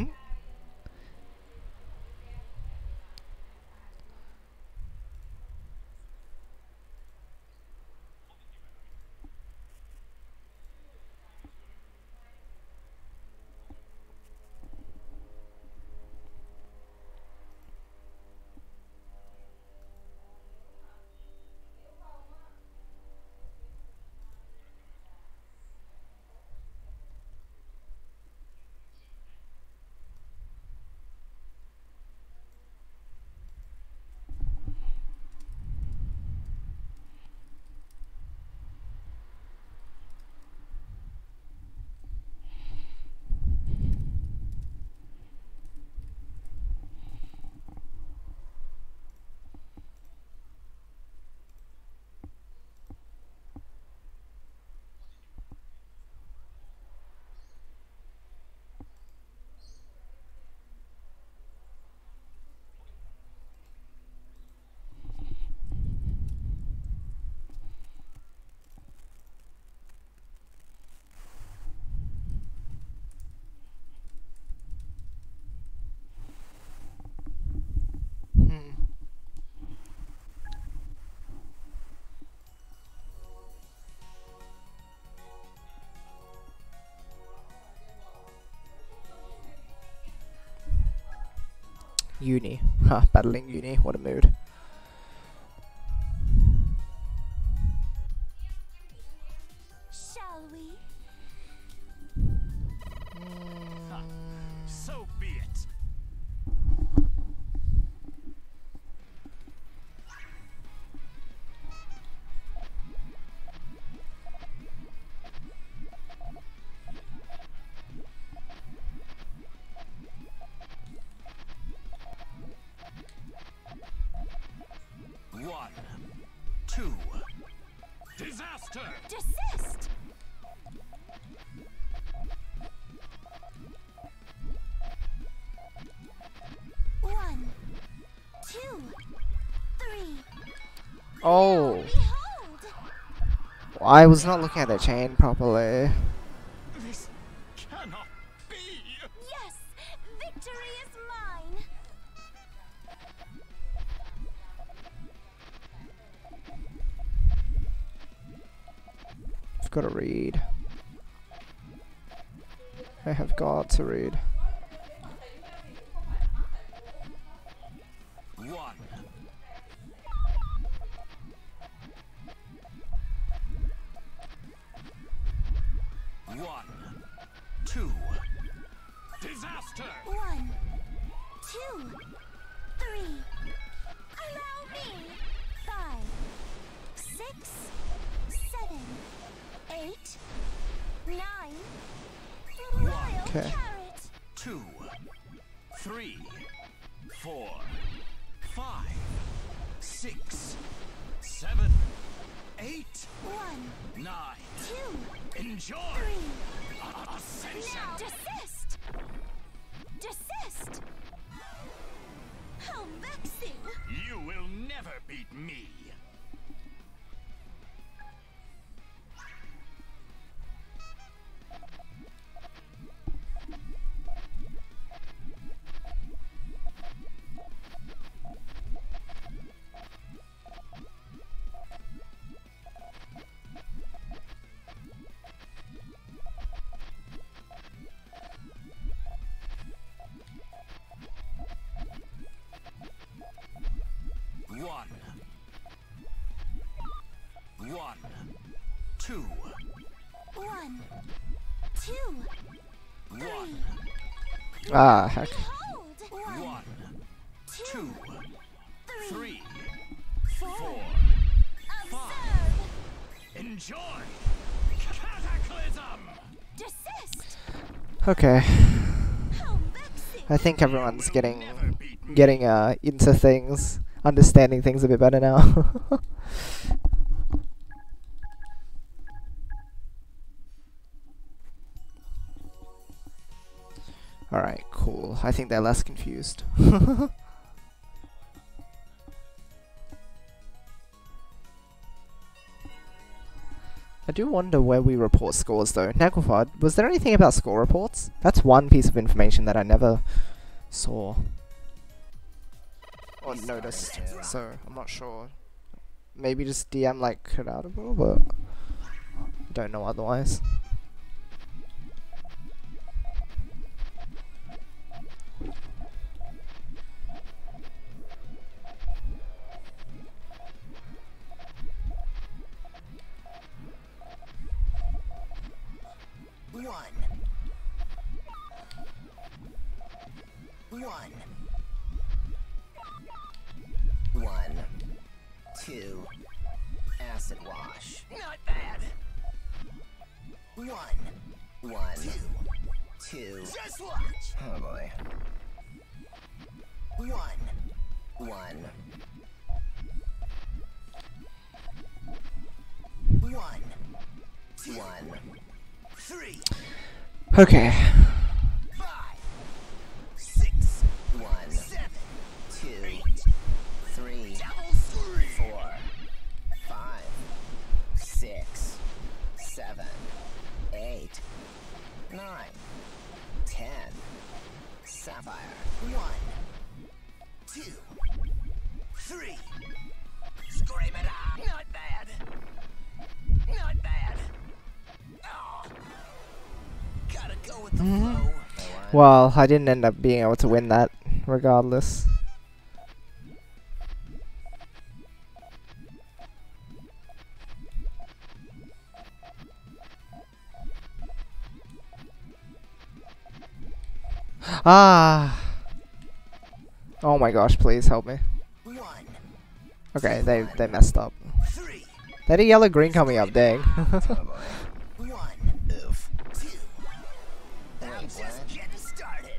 Hmm. Uni. Ha, battling uni. What a mood. Shall we? So be it. Oh, Behold! I was not looking at the chain properly. This cannot be. Yes! Victory is mine! I've got to read. I have got to read. One. One. Two. Disaster. One, two, three. Allow me. Five, six, seven, eight, nine. Royal Okay. carrot. Two. Three. Four. Five. Six. Seven. Eight. One, Nine. two, Enjoy. three. Ascension. Now desist. Desist. How vexing. You will never beat me. One. One. Two. One, two, One. three. Ah, heck. Behold. One, One. two, Two. three, Three. four. Four. Observe. Enjoy. Cataclysm. Desist. Okay. How vexing. I think everyone's Will getting never beat me. getting uh into things, understanding things a bit better now. Alright, cool. I think they're less confused. I do wonder where we report scores though. Naglfar, was there anything about score reports? That's one piece of information that I never saw or Starting noticed, to. so I'm not sure. Maybe just D M like Cloudable, but don't know otherwise. One. One. One. Two. Acid wash. Not bad. One. One. Two. Just watch. Oh boy. One. One. One. One. Three. Okay. Five. Six. One. Seven. Two. Eight. Three. Double three. Four. Five. Six. Seven. Eight. Nine. Ten. Sapphire. One. Two. Three. Scream it out. Not bad. Not bad. Oh. Gotta go with the flow. Well, I didn't end up being able to win that, regardless. Ah! Oh my gosh, please help me. One. Okay, they they messed up. Three. They had a yellow green coming up, dang. Oh boy. One. Oof. Two. Wait, I'm just what? getting started.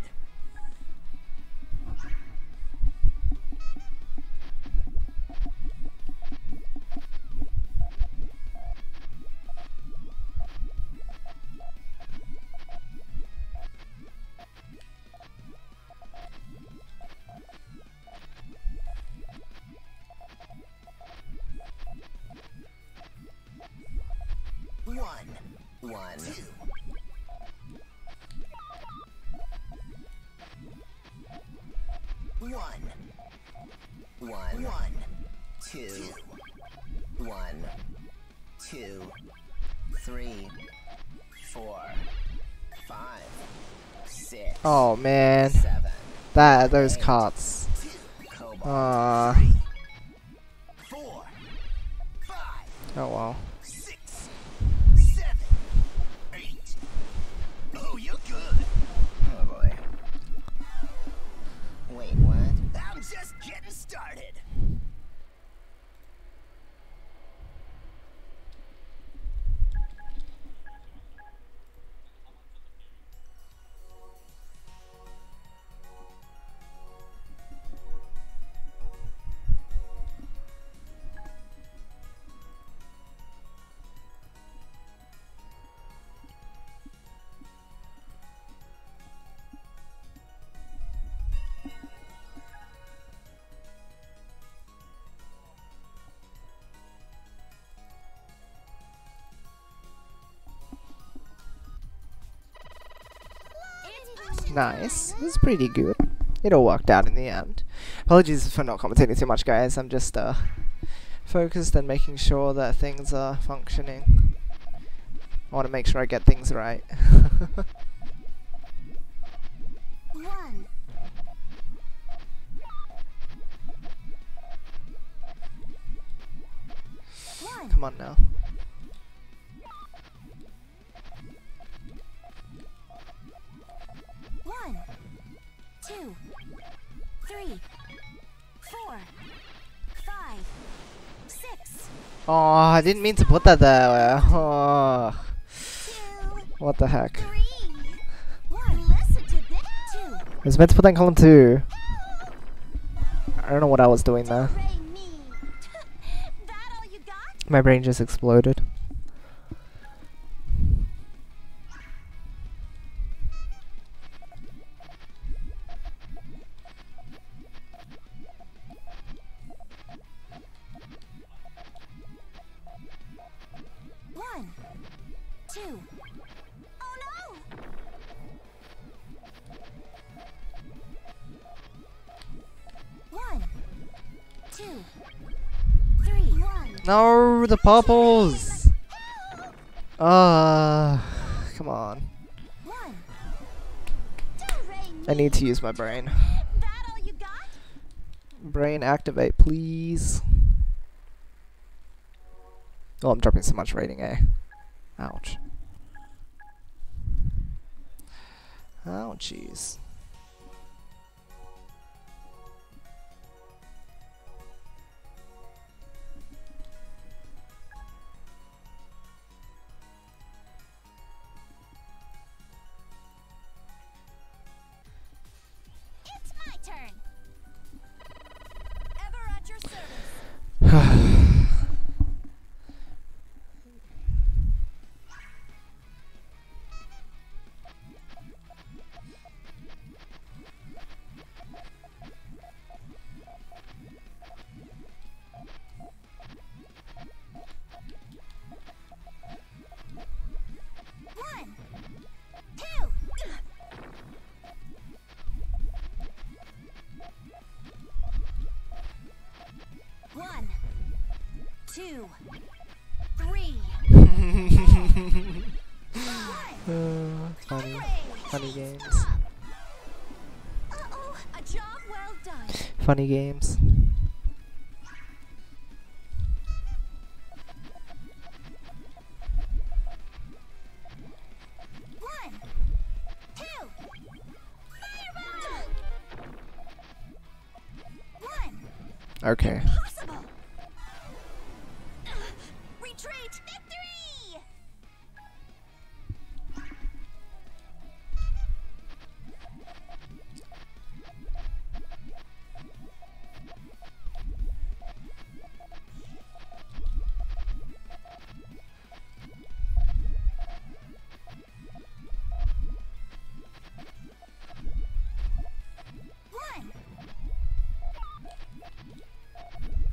One. One. One. Two. One. Two. Three. Four. Five. Six. Oh man, Seven. that those Eight. cards. Cobalt. Ah. Four. Five. Oh wow. Six. Seven. Eight. Oh, you're good. Oh boy. Wait, what? I'm just getting started. Nice. It was pretty good. It all worked out in the end. Apologies for not commentating too much, guys. I'm just uh, focused and making sure that things are functioning. I want to make sure I get things right. One. One. Come on now. One. Two. Three. Four. Five. Six. Oh, I didn't mean to put that there. Oh, Two. what the heck. Three. One. Listen to this. Two. I was meant to put that in column two. I don't know what I was doing there. Ray me. That all you got? My brain just exploded. One. Two. Oh no! One. Two. Three. One. No, the purples. Ah, come on. One. Do Ray me. I need to use my brain. That all you got? Brain activate, please. Oh, I'm dropping so much rating, eh? Ouch. Ouchies. It's my turn. Ever at your service. One. Two. One. Two. Three. Uh, funny, Hooray. funny games. Uh-oh, a job well done. Funny games. One. Two. Fireball. One. Okay. Possible. Retreat. Victory. One.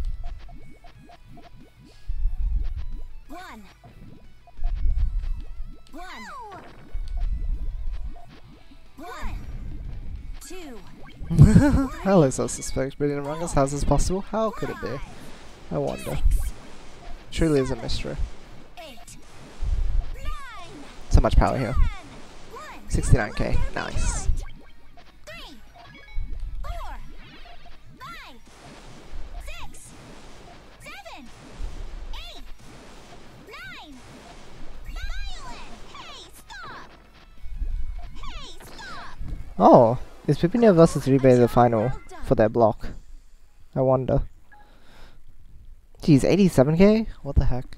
That looks so suspect, but in Among Us, how is this possible? How could it be? I wonder. Truly is a mystery. Eight, nine, So much power here. ten, one, sixty-nine K. Nice. three, four, five, six, seven, eight, nine. Violet! Hey, stop! Hey, stop! Oh, is Pipino versus Rebay the final for their block? I wonder. Geez, eighty-seven K? What the heck?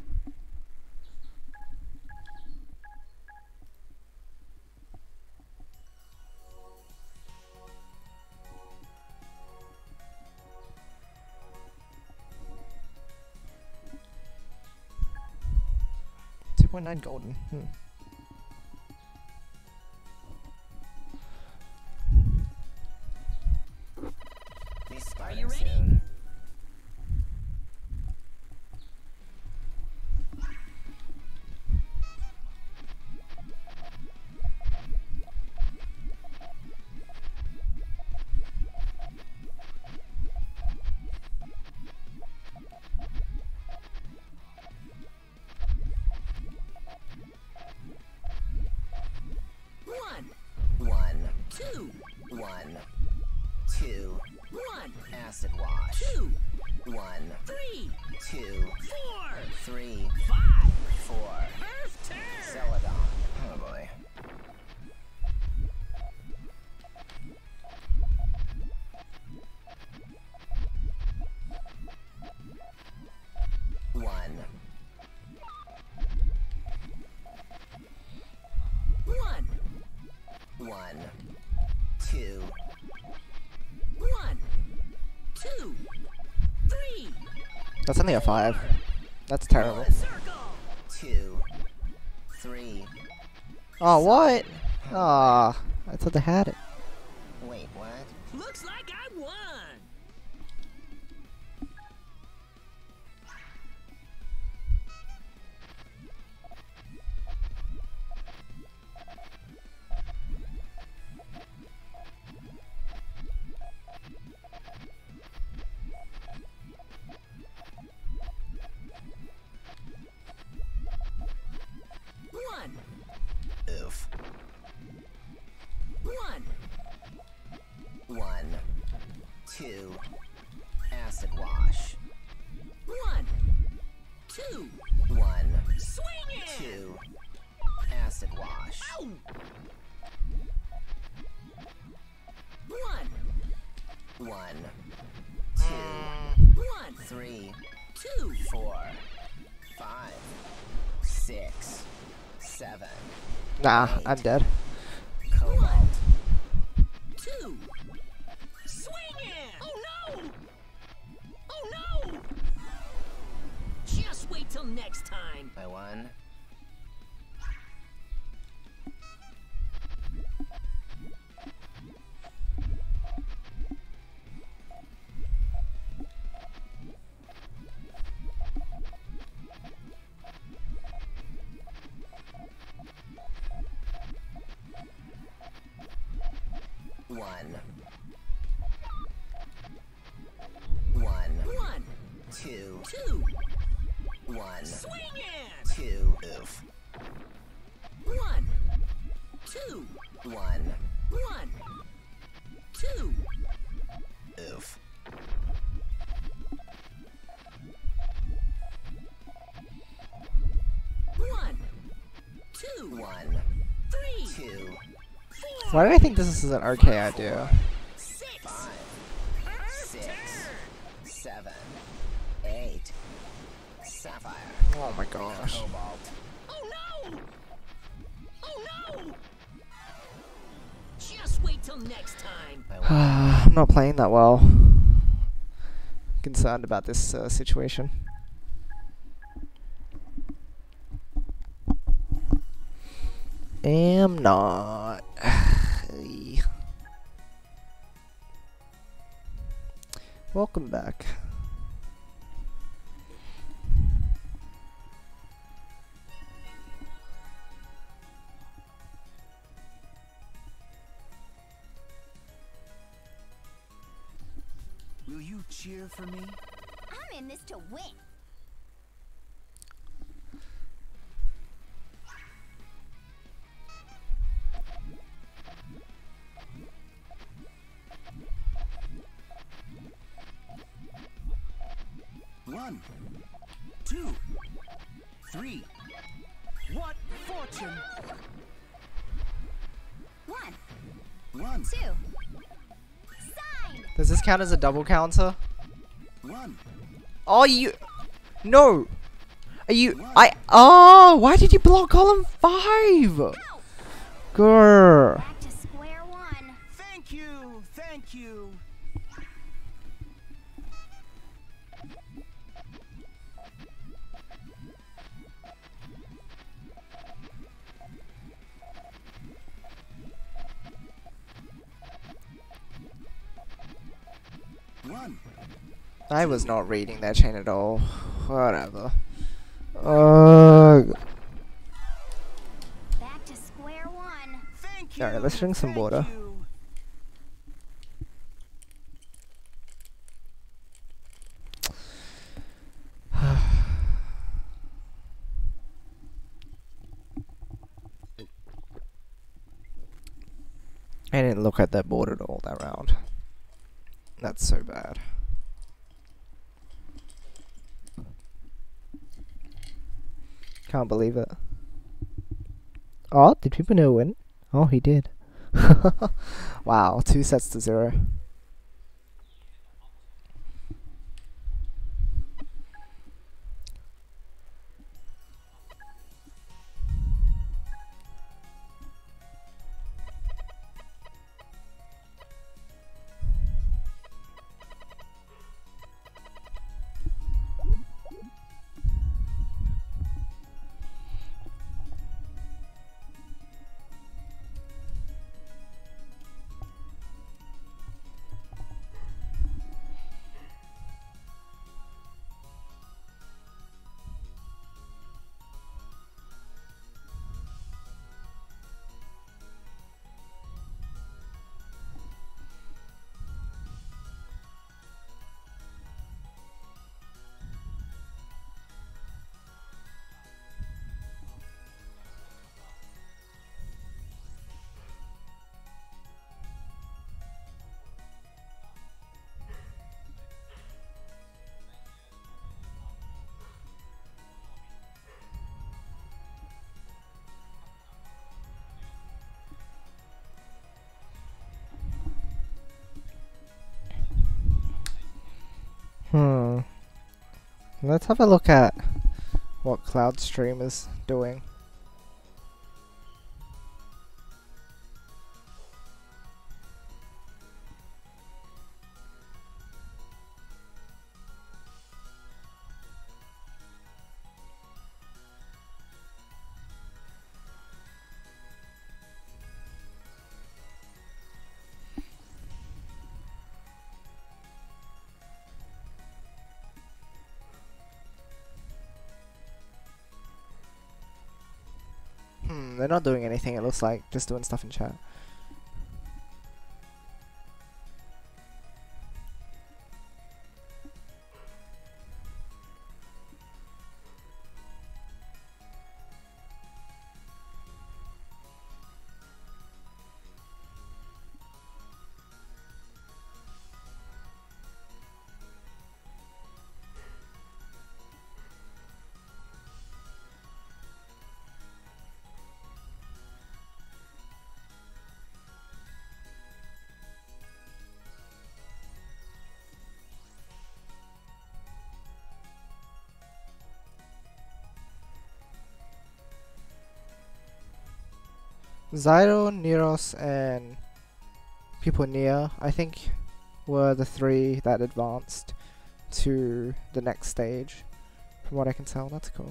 two point nine golden. Hmm. Are you ready? Soon. One, One, two, one, two, one, acid wash. two, One, three, two, four, three, five. four. Earth turn. Celadon. Oh boy. One, One, one, two, one, two, three. That's only a five. That's terrible. Circle. two, three. Oh, what? Ah, I thought they had it. Wait, what? Looks like I won. One, Oof. one, One, two, acid wash. one, two. One, Swing it. two, acid wash. Ow. One, One, two, one, three, two, four, five, six, seven. Nah, I'm dead. Cobalt. two. Swing it. Oh no. Oh no. Just wait till next time. I won. One, one, One, two, two. one, Swing it. two. Oof. One, two, One, one, two. oof. One, two, One, three, two, four, Why do I think this is an R K idea? six. five, Earth six, turn. seven, eight. Sapphire. Oh my gosh. Cobalt. Oh no! Oh no! Just wait till next time. I won. I'm not playing that well. Concerned about this uh, situation. Am not. Welcome back. Will you cheer for me? I'm in this to win. One, two, three. What fortune? One, One, two. Sign. Does this count as a double counter? one. Oh, you. No. Are you. I. Oh, why did you block column five? Ow. Grr. Back to square one. Thank you, thank you. One. I was not reading that chain at all. Whatever. Ugh. Back to square one. Thank you. Alright, let's drink some thank water. you. I didn't look at that board at all that round. That's so bad. Can't believe it. Oh, did people know win? Oh, he did. Wow, two sets to zero. Hmm. Let's have a look at what Cloudstream is doing. Hmm, they're not doing anything, it looks like. Just doing stuff in chat. Zyro, Neros, and people near, I think, were the three that advanced to the next stage. From what I can tell, that's cool.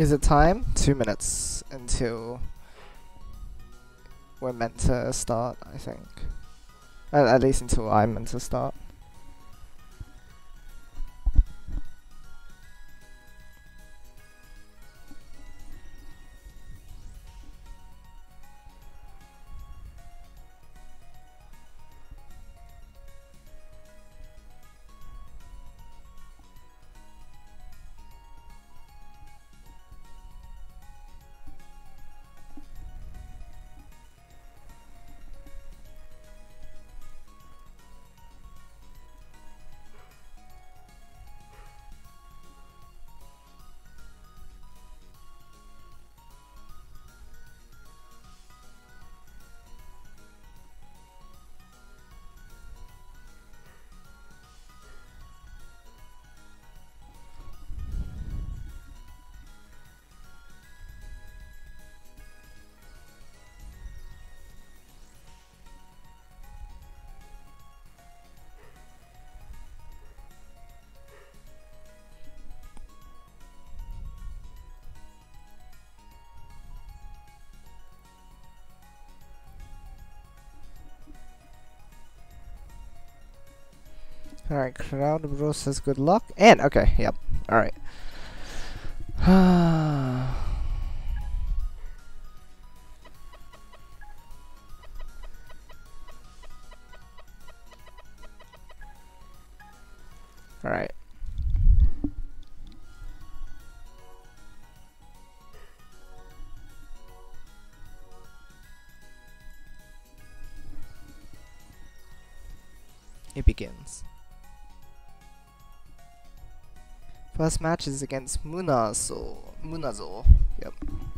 Is it time? Two minutes until we're meant to start, I think. At, at least until I'm meant to start. Alright, Crowd Bro says good luck. And, okay, yep. Alright. Alright. It begins. First match is against Munazo. Munazo. Yep.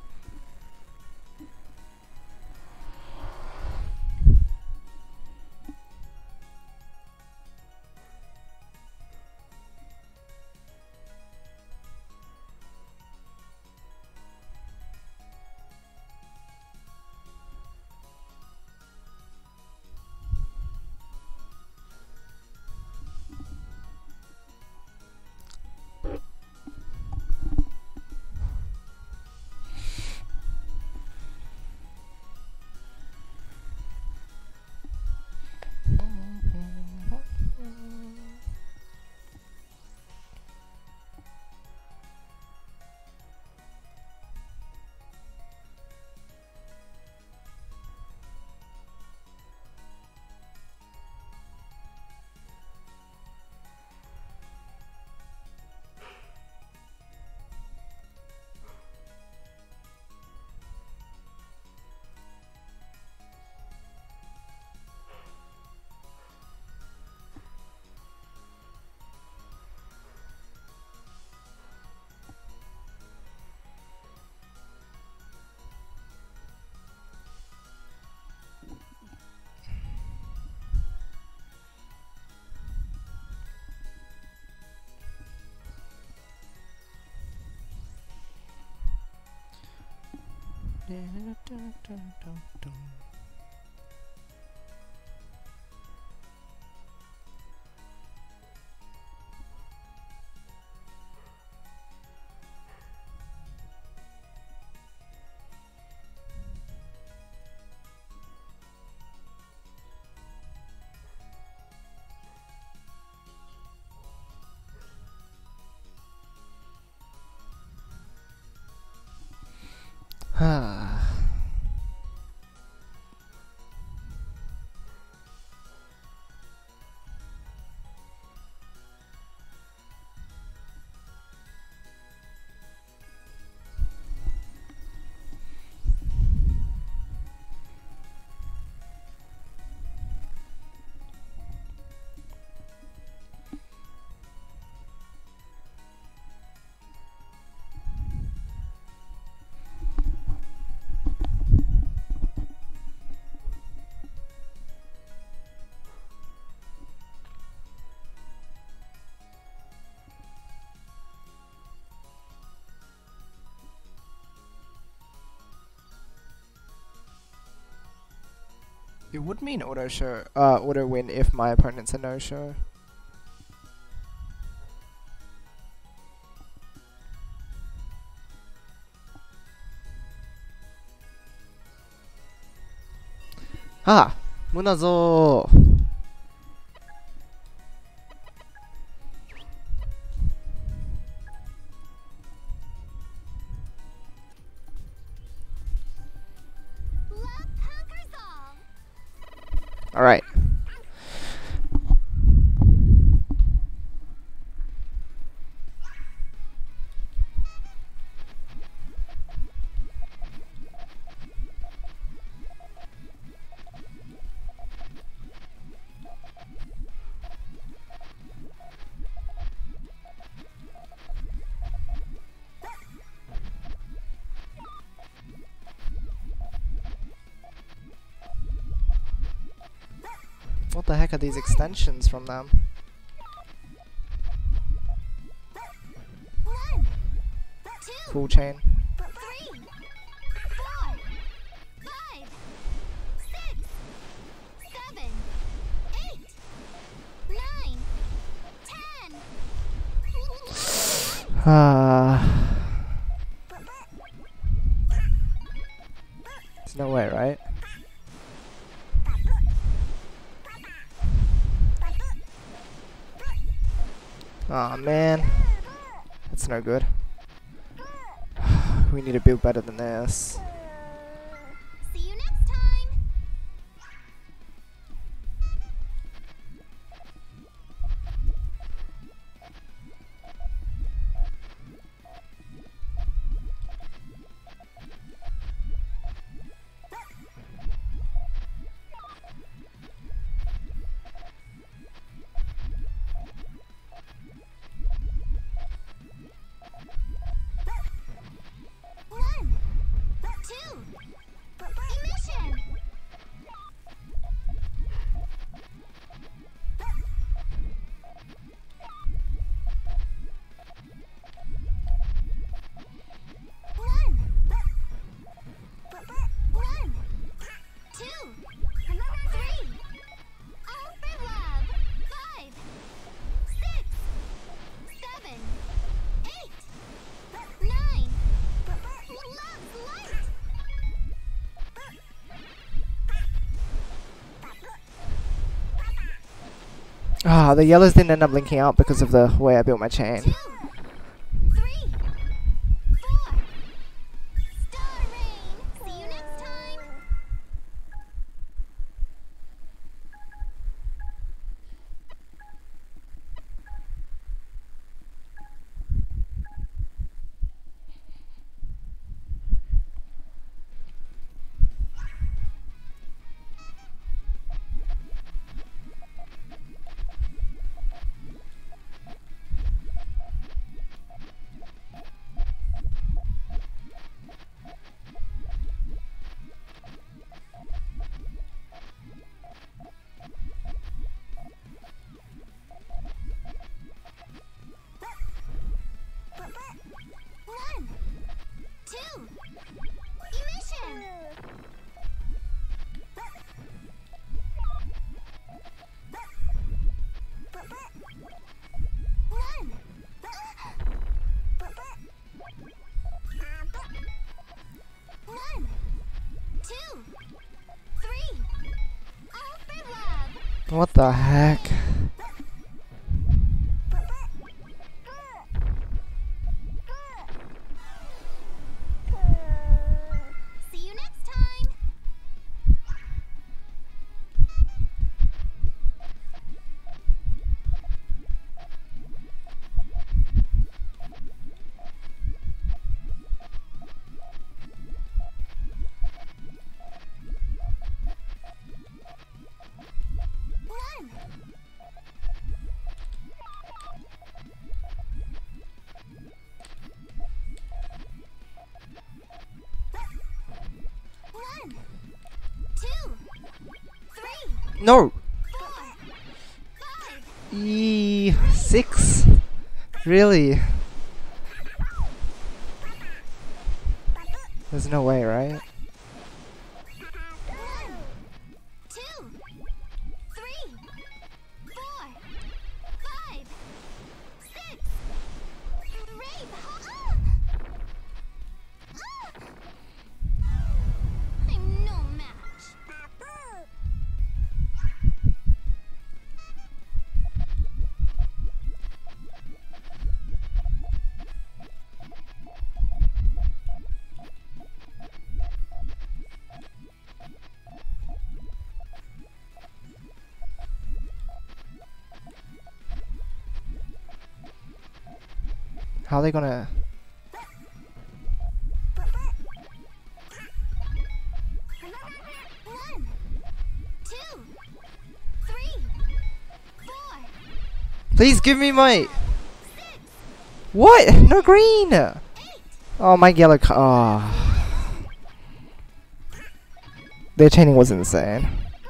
It would mean auto show, uh, auto win if my opponent's a no show. Ah, Munazo. Love conquers all. All right. What the heck are these extensions from them? One, two, Full chain. three, four, five, six, seven, eight, nine, ten. Ah. There's no way, right? Aw, man. That's no good. We need to build better than this. See you next time. One, two, emission. One, one, two, three. All for love. Five, six, seven, eight, nine. Love's light. Ah, the yellows didn't end up linking out because of the way I built my chain. Two, three, four. Star Rain. See you next time. One, two, emission. One. One, two, three. All for love. What the heck? See you next time. One. One, two, three, No! four, five. E six? Really? There's no way, right? One, two, three, four, five, six. Rape. Ah! Ah! I'm no match. How are they gonna... One, two, three, four, Please give me my... What? No green! Oh, my yellow ca- oh. Their chaining was insane.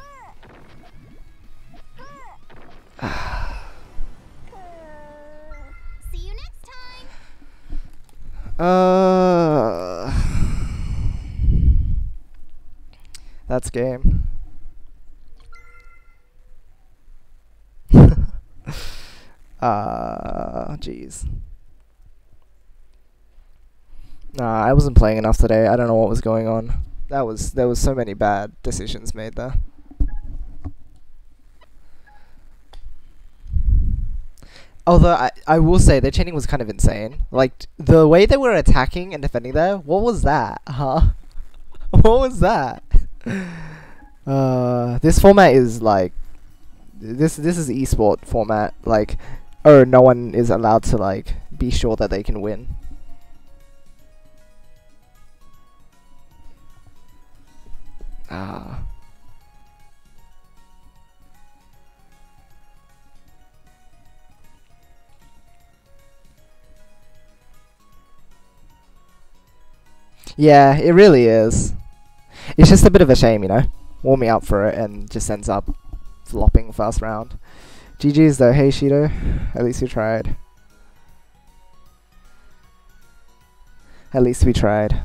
see you next time. Uh... That's game. Uh, jeez. Nah, I wasn't playing enough today. I don't know what was going on. That was there was so many bad decisions made there. Although I I will say their chaining was kind of insane. Like t- the way they were attacking and defending there. What was that? Huh? What was that? Uh, this format is like this this is esport format. Like, oh, no one is allowed to like be sure that they can win. Ah. Yeah, it really is. It's just a bit of a shame, you know, warming up for it and just ends up flopping first round. G G's though, hey Shido, at least we tried. At least we tried.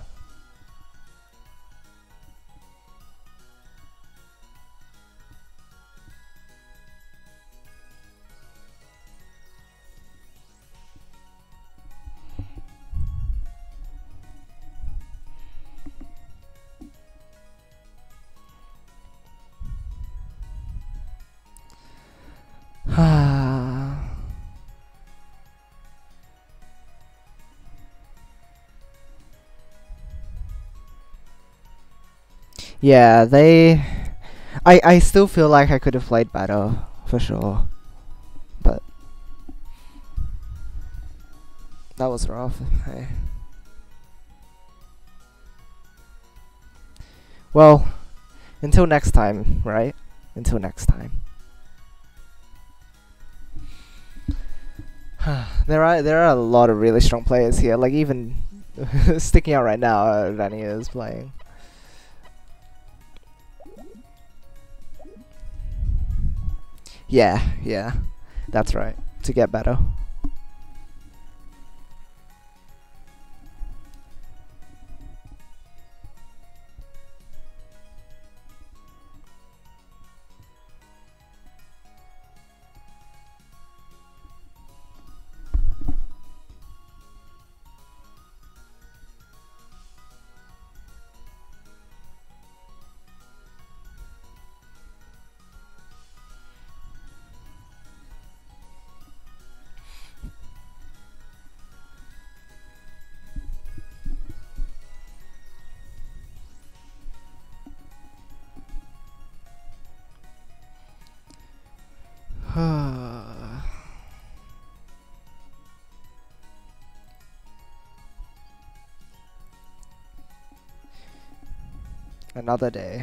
Yeah, they... I, I still feel like I could have played better, for sure. But... that was rough. Hey. Well, until next time, right? Until next time. there are there are a lot of really strong players here. Like even sticking out right now, uh, Rania is playing. Yeah, yeah, that's right. To get better. Another day.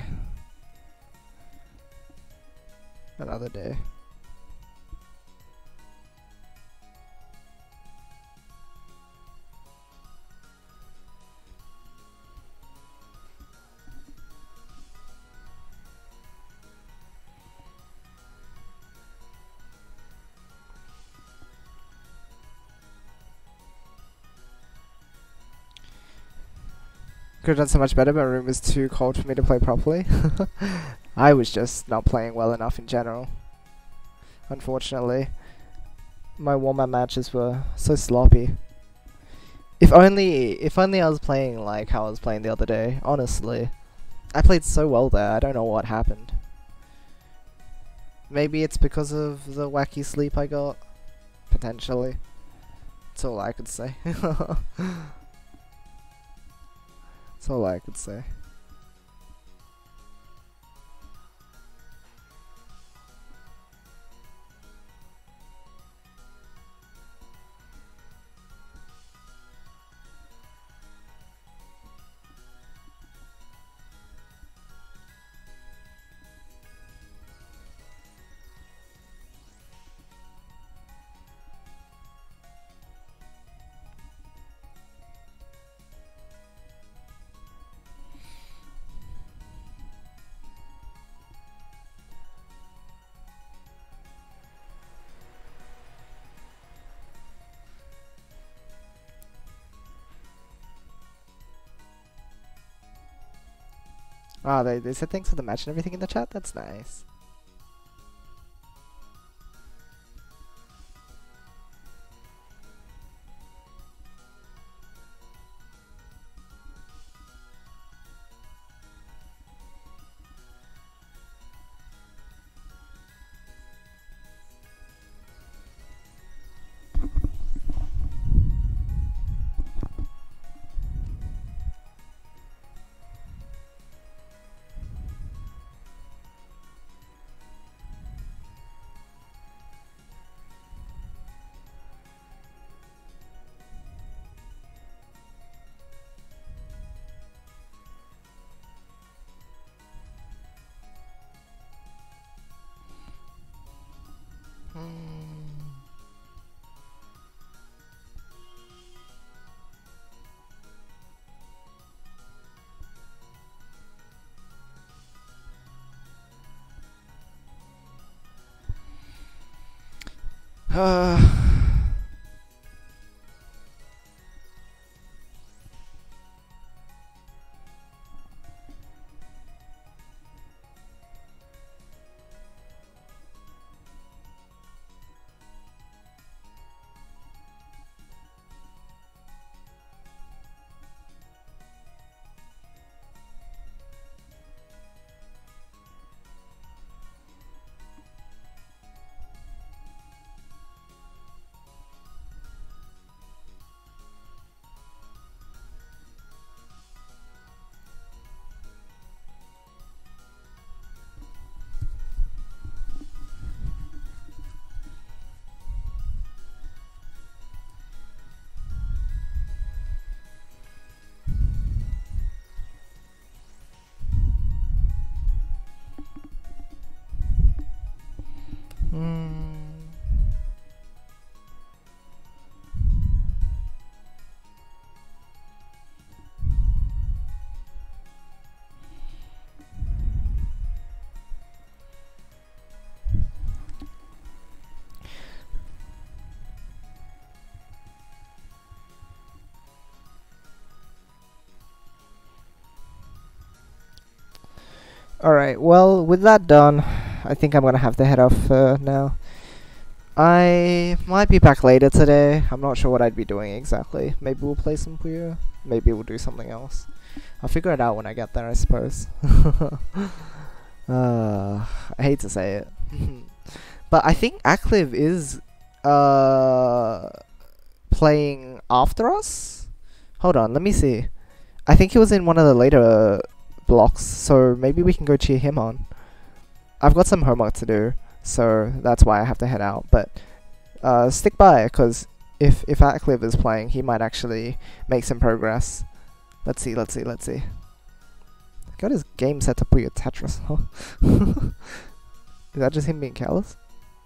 Another day. Could have done so much better, but my room was too cold for me to play properly. I was just not playing well enough in general. Unfortunately. My warm-up matches were so sloppy. If only, if only I was playing like how I was playing the other day, honestly. I played so well there, I don't know what happened. Maybe it's because of the wacky sleep I got. Potentially. That's all I could say. That's all I could say. Ah, they they said thanks for the match and everything in the chat. That's nice. Uh, mm. Alright, well, with that done, I think I'm gonna have to head off uh, now. I might be back later today. I'm not sure what I'd be doing exactly. Maybe we'll play some Puyo. Maybe we'll do something else. I'll figure it out when I get there, I suppose. uh, I hate to say it. But I think Akliv is uh, playing after us? Hold on, let me see. I think he was in one of the later blocks, so maybe we can go cheer him on. I've got some homework to do, so that's why I have to head out, but uh, stick by, because if, if Akliv is playing, he might actually make some progress. Let's see, let's see, let's see. Got his game set to Puyo Tetris, huh? Is that just him being careless?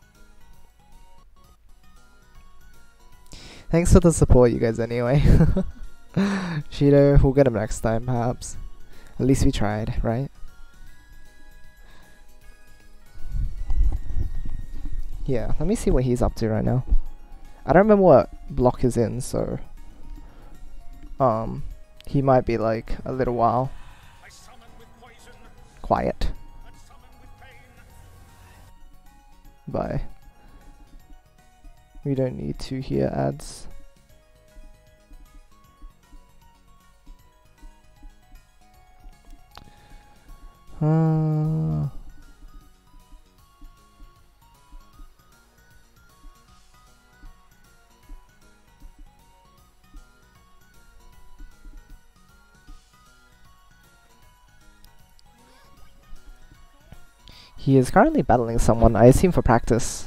Thanks for the support, you guys, anyway. Shido, we'll get him next time, perhaps. At least we tried, right? Yeah, let me see what he's up to right now. I don't remember what block he's in, so... Um, he might be like a little while. Quiet. Bye. We don't need to hear ads. Uh... He is currently battling someone, I assume for practice.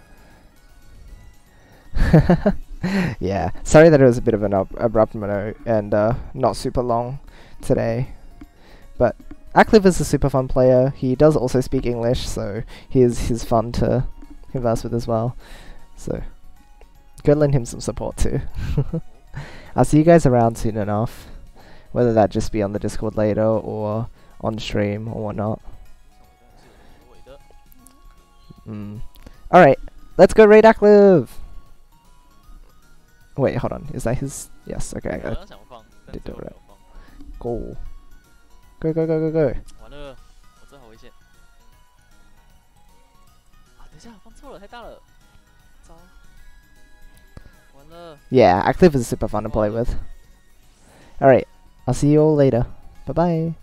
Yeah, sorry that it was a bit of an ab abrupt mono and uh, not super long today. But Akliv is a super fun player. He does also speak English, so he is he's fun to converse with as well. So go lend him some support too. I'll see you guys around soon enough, whether that just be on the Discord later or on stream or whatnot. Mm. Alright, let's go raid Akliv! Wait, hold on, is that his? Yes, okay, I got it. Did it right. Go. Go, go, go, go, go. 完了，我这好危险。啊，等一下，放错了，太大了。糟。完了。 Yeah, Active is super fun to play with. Alright, I'll see you all later. Bye bye.